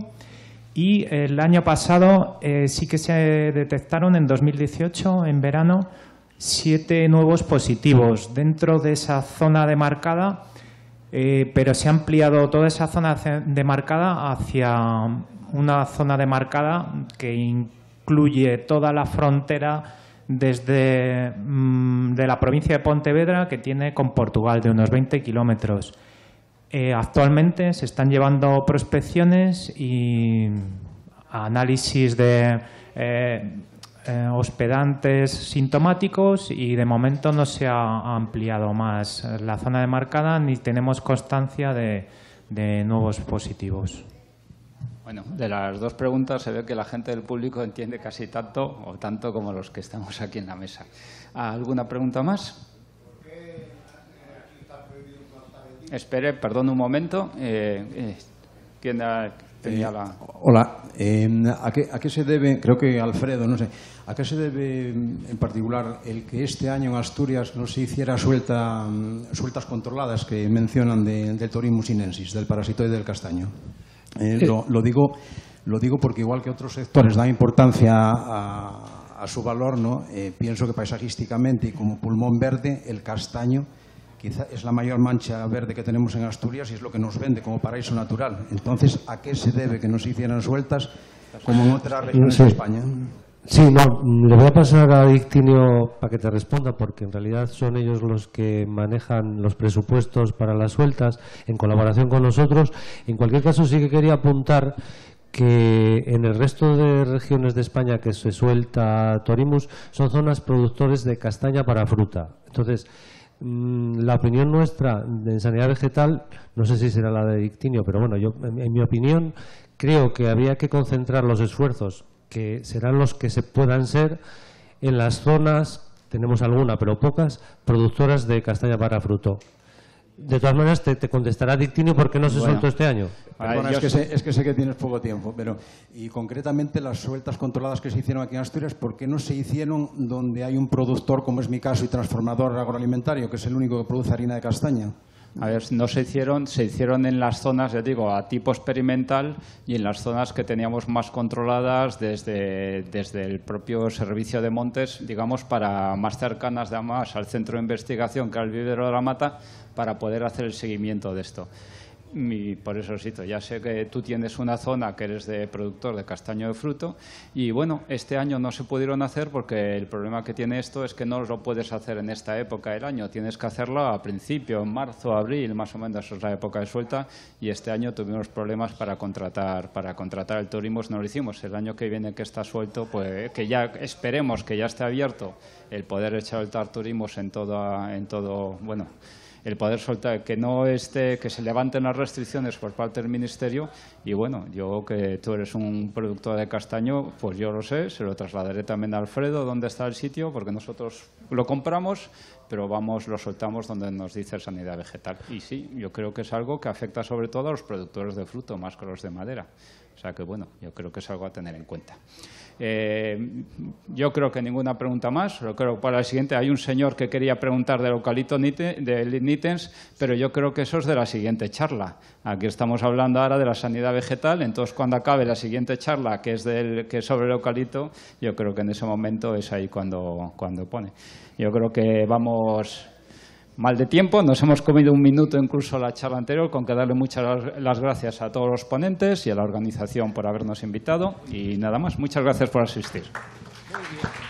Y el año pasado eh, sí que se detectaron en dos mil dieciocho, en verano, siete nuevos positivos dentro de esa zona demarcada. Eh, pero se ha ampliado toda esa zona demarcada hacia una zona demarcada que incluye toda la frontera desde mmm, de la provincia de Pontevedra, que tiene con Portugal, de unos veinte kilómetros. Eh, actualmente se están llevando prospecciones y análisis de eh, eh, hospedantes sintomáticos y de momento no se ha ampliado más la zona demarcada ni tenemos constancia de, de nuevos positivos. Bueno, de las dos preguntas se ve que la gente del público entiende casi tanto o tanto como los que estamos aquí en la mesa. ¿Alguna pregunta más? Espere, perdón un momento. Eh, eh, ¿Quién ha, tenía la...? Eh, hola. Eh, ¿a, qué, ¿A qué se debe, creo que Alfredo, no sé, a qué se debe en particular el que este año en Asturias no se hiciera suelta, sueltas controladas que mencionan de, del Torimum sinensis, del parasitoide del castaño? Eh, lo, lo, digo, lo digo porque igual que otros sectores dan importancia a, a su valor, ¿no? Eh, pienso que paisajísticamente y como pulmón verde, el castaño quizá es la mayor mancha verde que tenemos en Asturias y es lo que nos vende como paraíso natural. Entonces, ¿a qué se debe que no se hicieran sueltas como en otras regiones sí. de España? Sí, no, le voy a pasar a Dictinio para que te responda, porque en realidad son ellos los que manejan los presupuestos para las sueltas en colaboración con nosotros. En cualquier caso, sí que quería apuntar que en el resto de regiones de España que se suelta Torimus son zonas productores de castaña para fruta. Entonces, la opinión nuestra en sanidad vegetal, no sé si será la de Dictinio, pero bueno, yo en mi opinión creo que habría que concentrar los esfuerzos, que serán los que se puedan ser, en las zonas, tenemos alguna pero pocas, productoras de castaña para fruto. De todas maneras, te, te contestará Dictinio por qué no se bueno, soltó este año. Perdona, es, que sé, es que sé que tienes poco tiempo, pero y concretamente las sueltas controladas que se hicieron aquí en Asturias, ¿por qué no se hicieron donde hay un productor, como es mi caso, y transformador agroalimentario, que es el único que produce harina de castaña? A ver, no se hicieron, se hicieron en las zonas, ya digo, a tipo experimental y en las zonas que teníamos más controladas desde, desde el propio servicio de montes, digamos, para más cercanas además al centro de investigación que al vivero de la mata, para poder hacer el seguimiento de esto. Y por eso, Sito, ya sé que tú tienes una zona que eres de productor de castaño de fruto y, bueno, este año no se pudieron hacer porque el problema que tiene esto es que no lo puedes hacer en esta época del año. Tienes que hacerlo a principio, en marzo, abril, más o menos, eso es la época de suelta y este año tuvimos problemas para contratar para contratar el Torimus, no lo hicimos. El año que viene que está suelto, pues que ya esperemos que ya esté abierto el poder echar el Torimus en todo, en todo, bueno... el poder soltar, que no esté, que se levanten las restricciones por parte del Ministerio y bueno, yo que tú eres un productor de castaño, pues yo lo sé, se lo trasladaré también a Alfredo dónde está el sitio, porque nosotros lo compramos, pero vamos, lo soltamos donde nos dice Sanidad Vegetal. Y sí, yo creo que es algo que afecta sobre todo a los productores de fruto, más que a los de madera. O sea que, bueno, yo creo que es algo a tener en cuenta. Eh, yo creo que ninguna pregunta más. Yo creo que para la siguiente hay un señor que quería preguntar del eucalipto de nitens, pero yo creo que eso es de la siguiente charla. Aquí estamos hablando ahora de la sanidad vegetal, entonces cuando acabe la siguiente charla, que es, del, que es sobre el eucalipto, yo creo que en ese momento es ahí cuando, cuando pone. Yo creo que vamos mal de tiempo, nos hemos comido un minuto incluso la charla anterior, con que darle muchas las gracias a todos los ponentes y a la organización por habernos invitado. Y nada más, muchas gracias por asistir. Muy bien.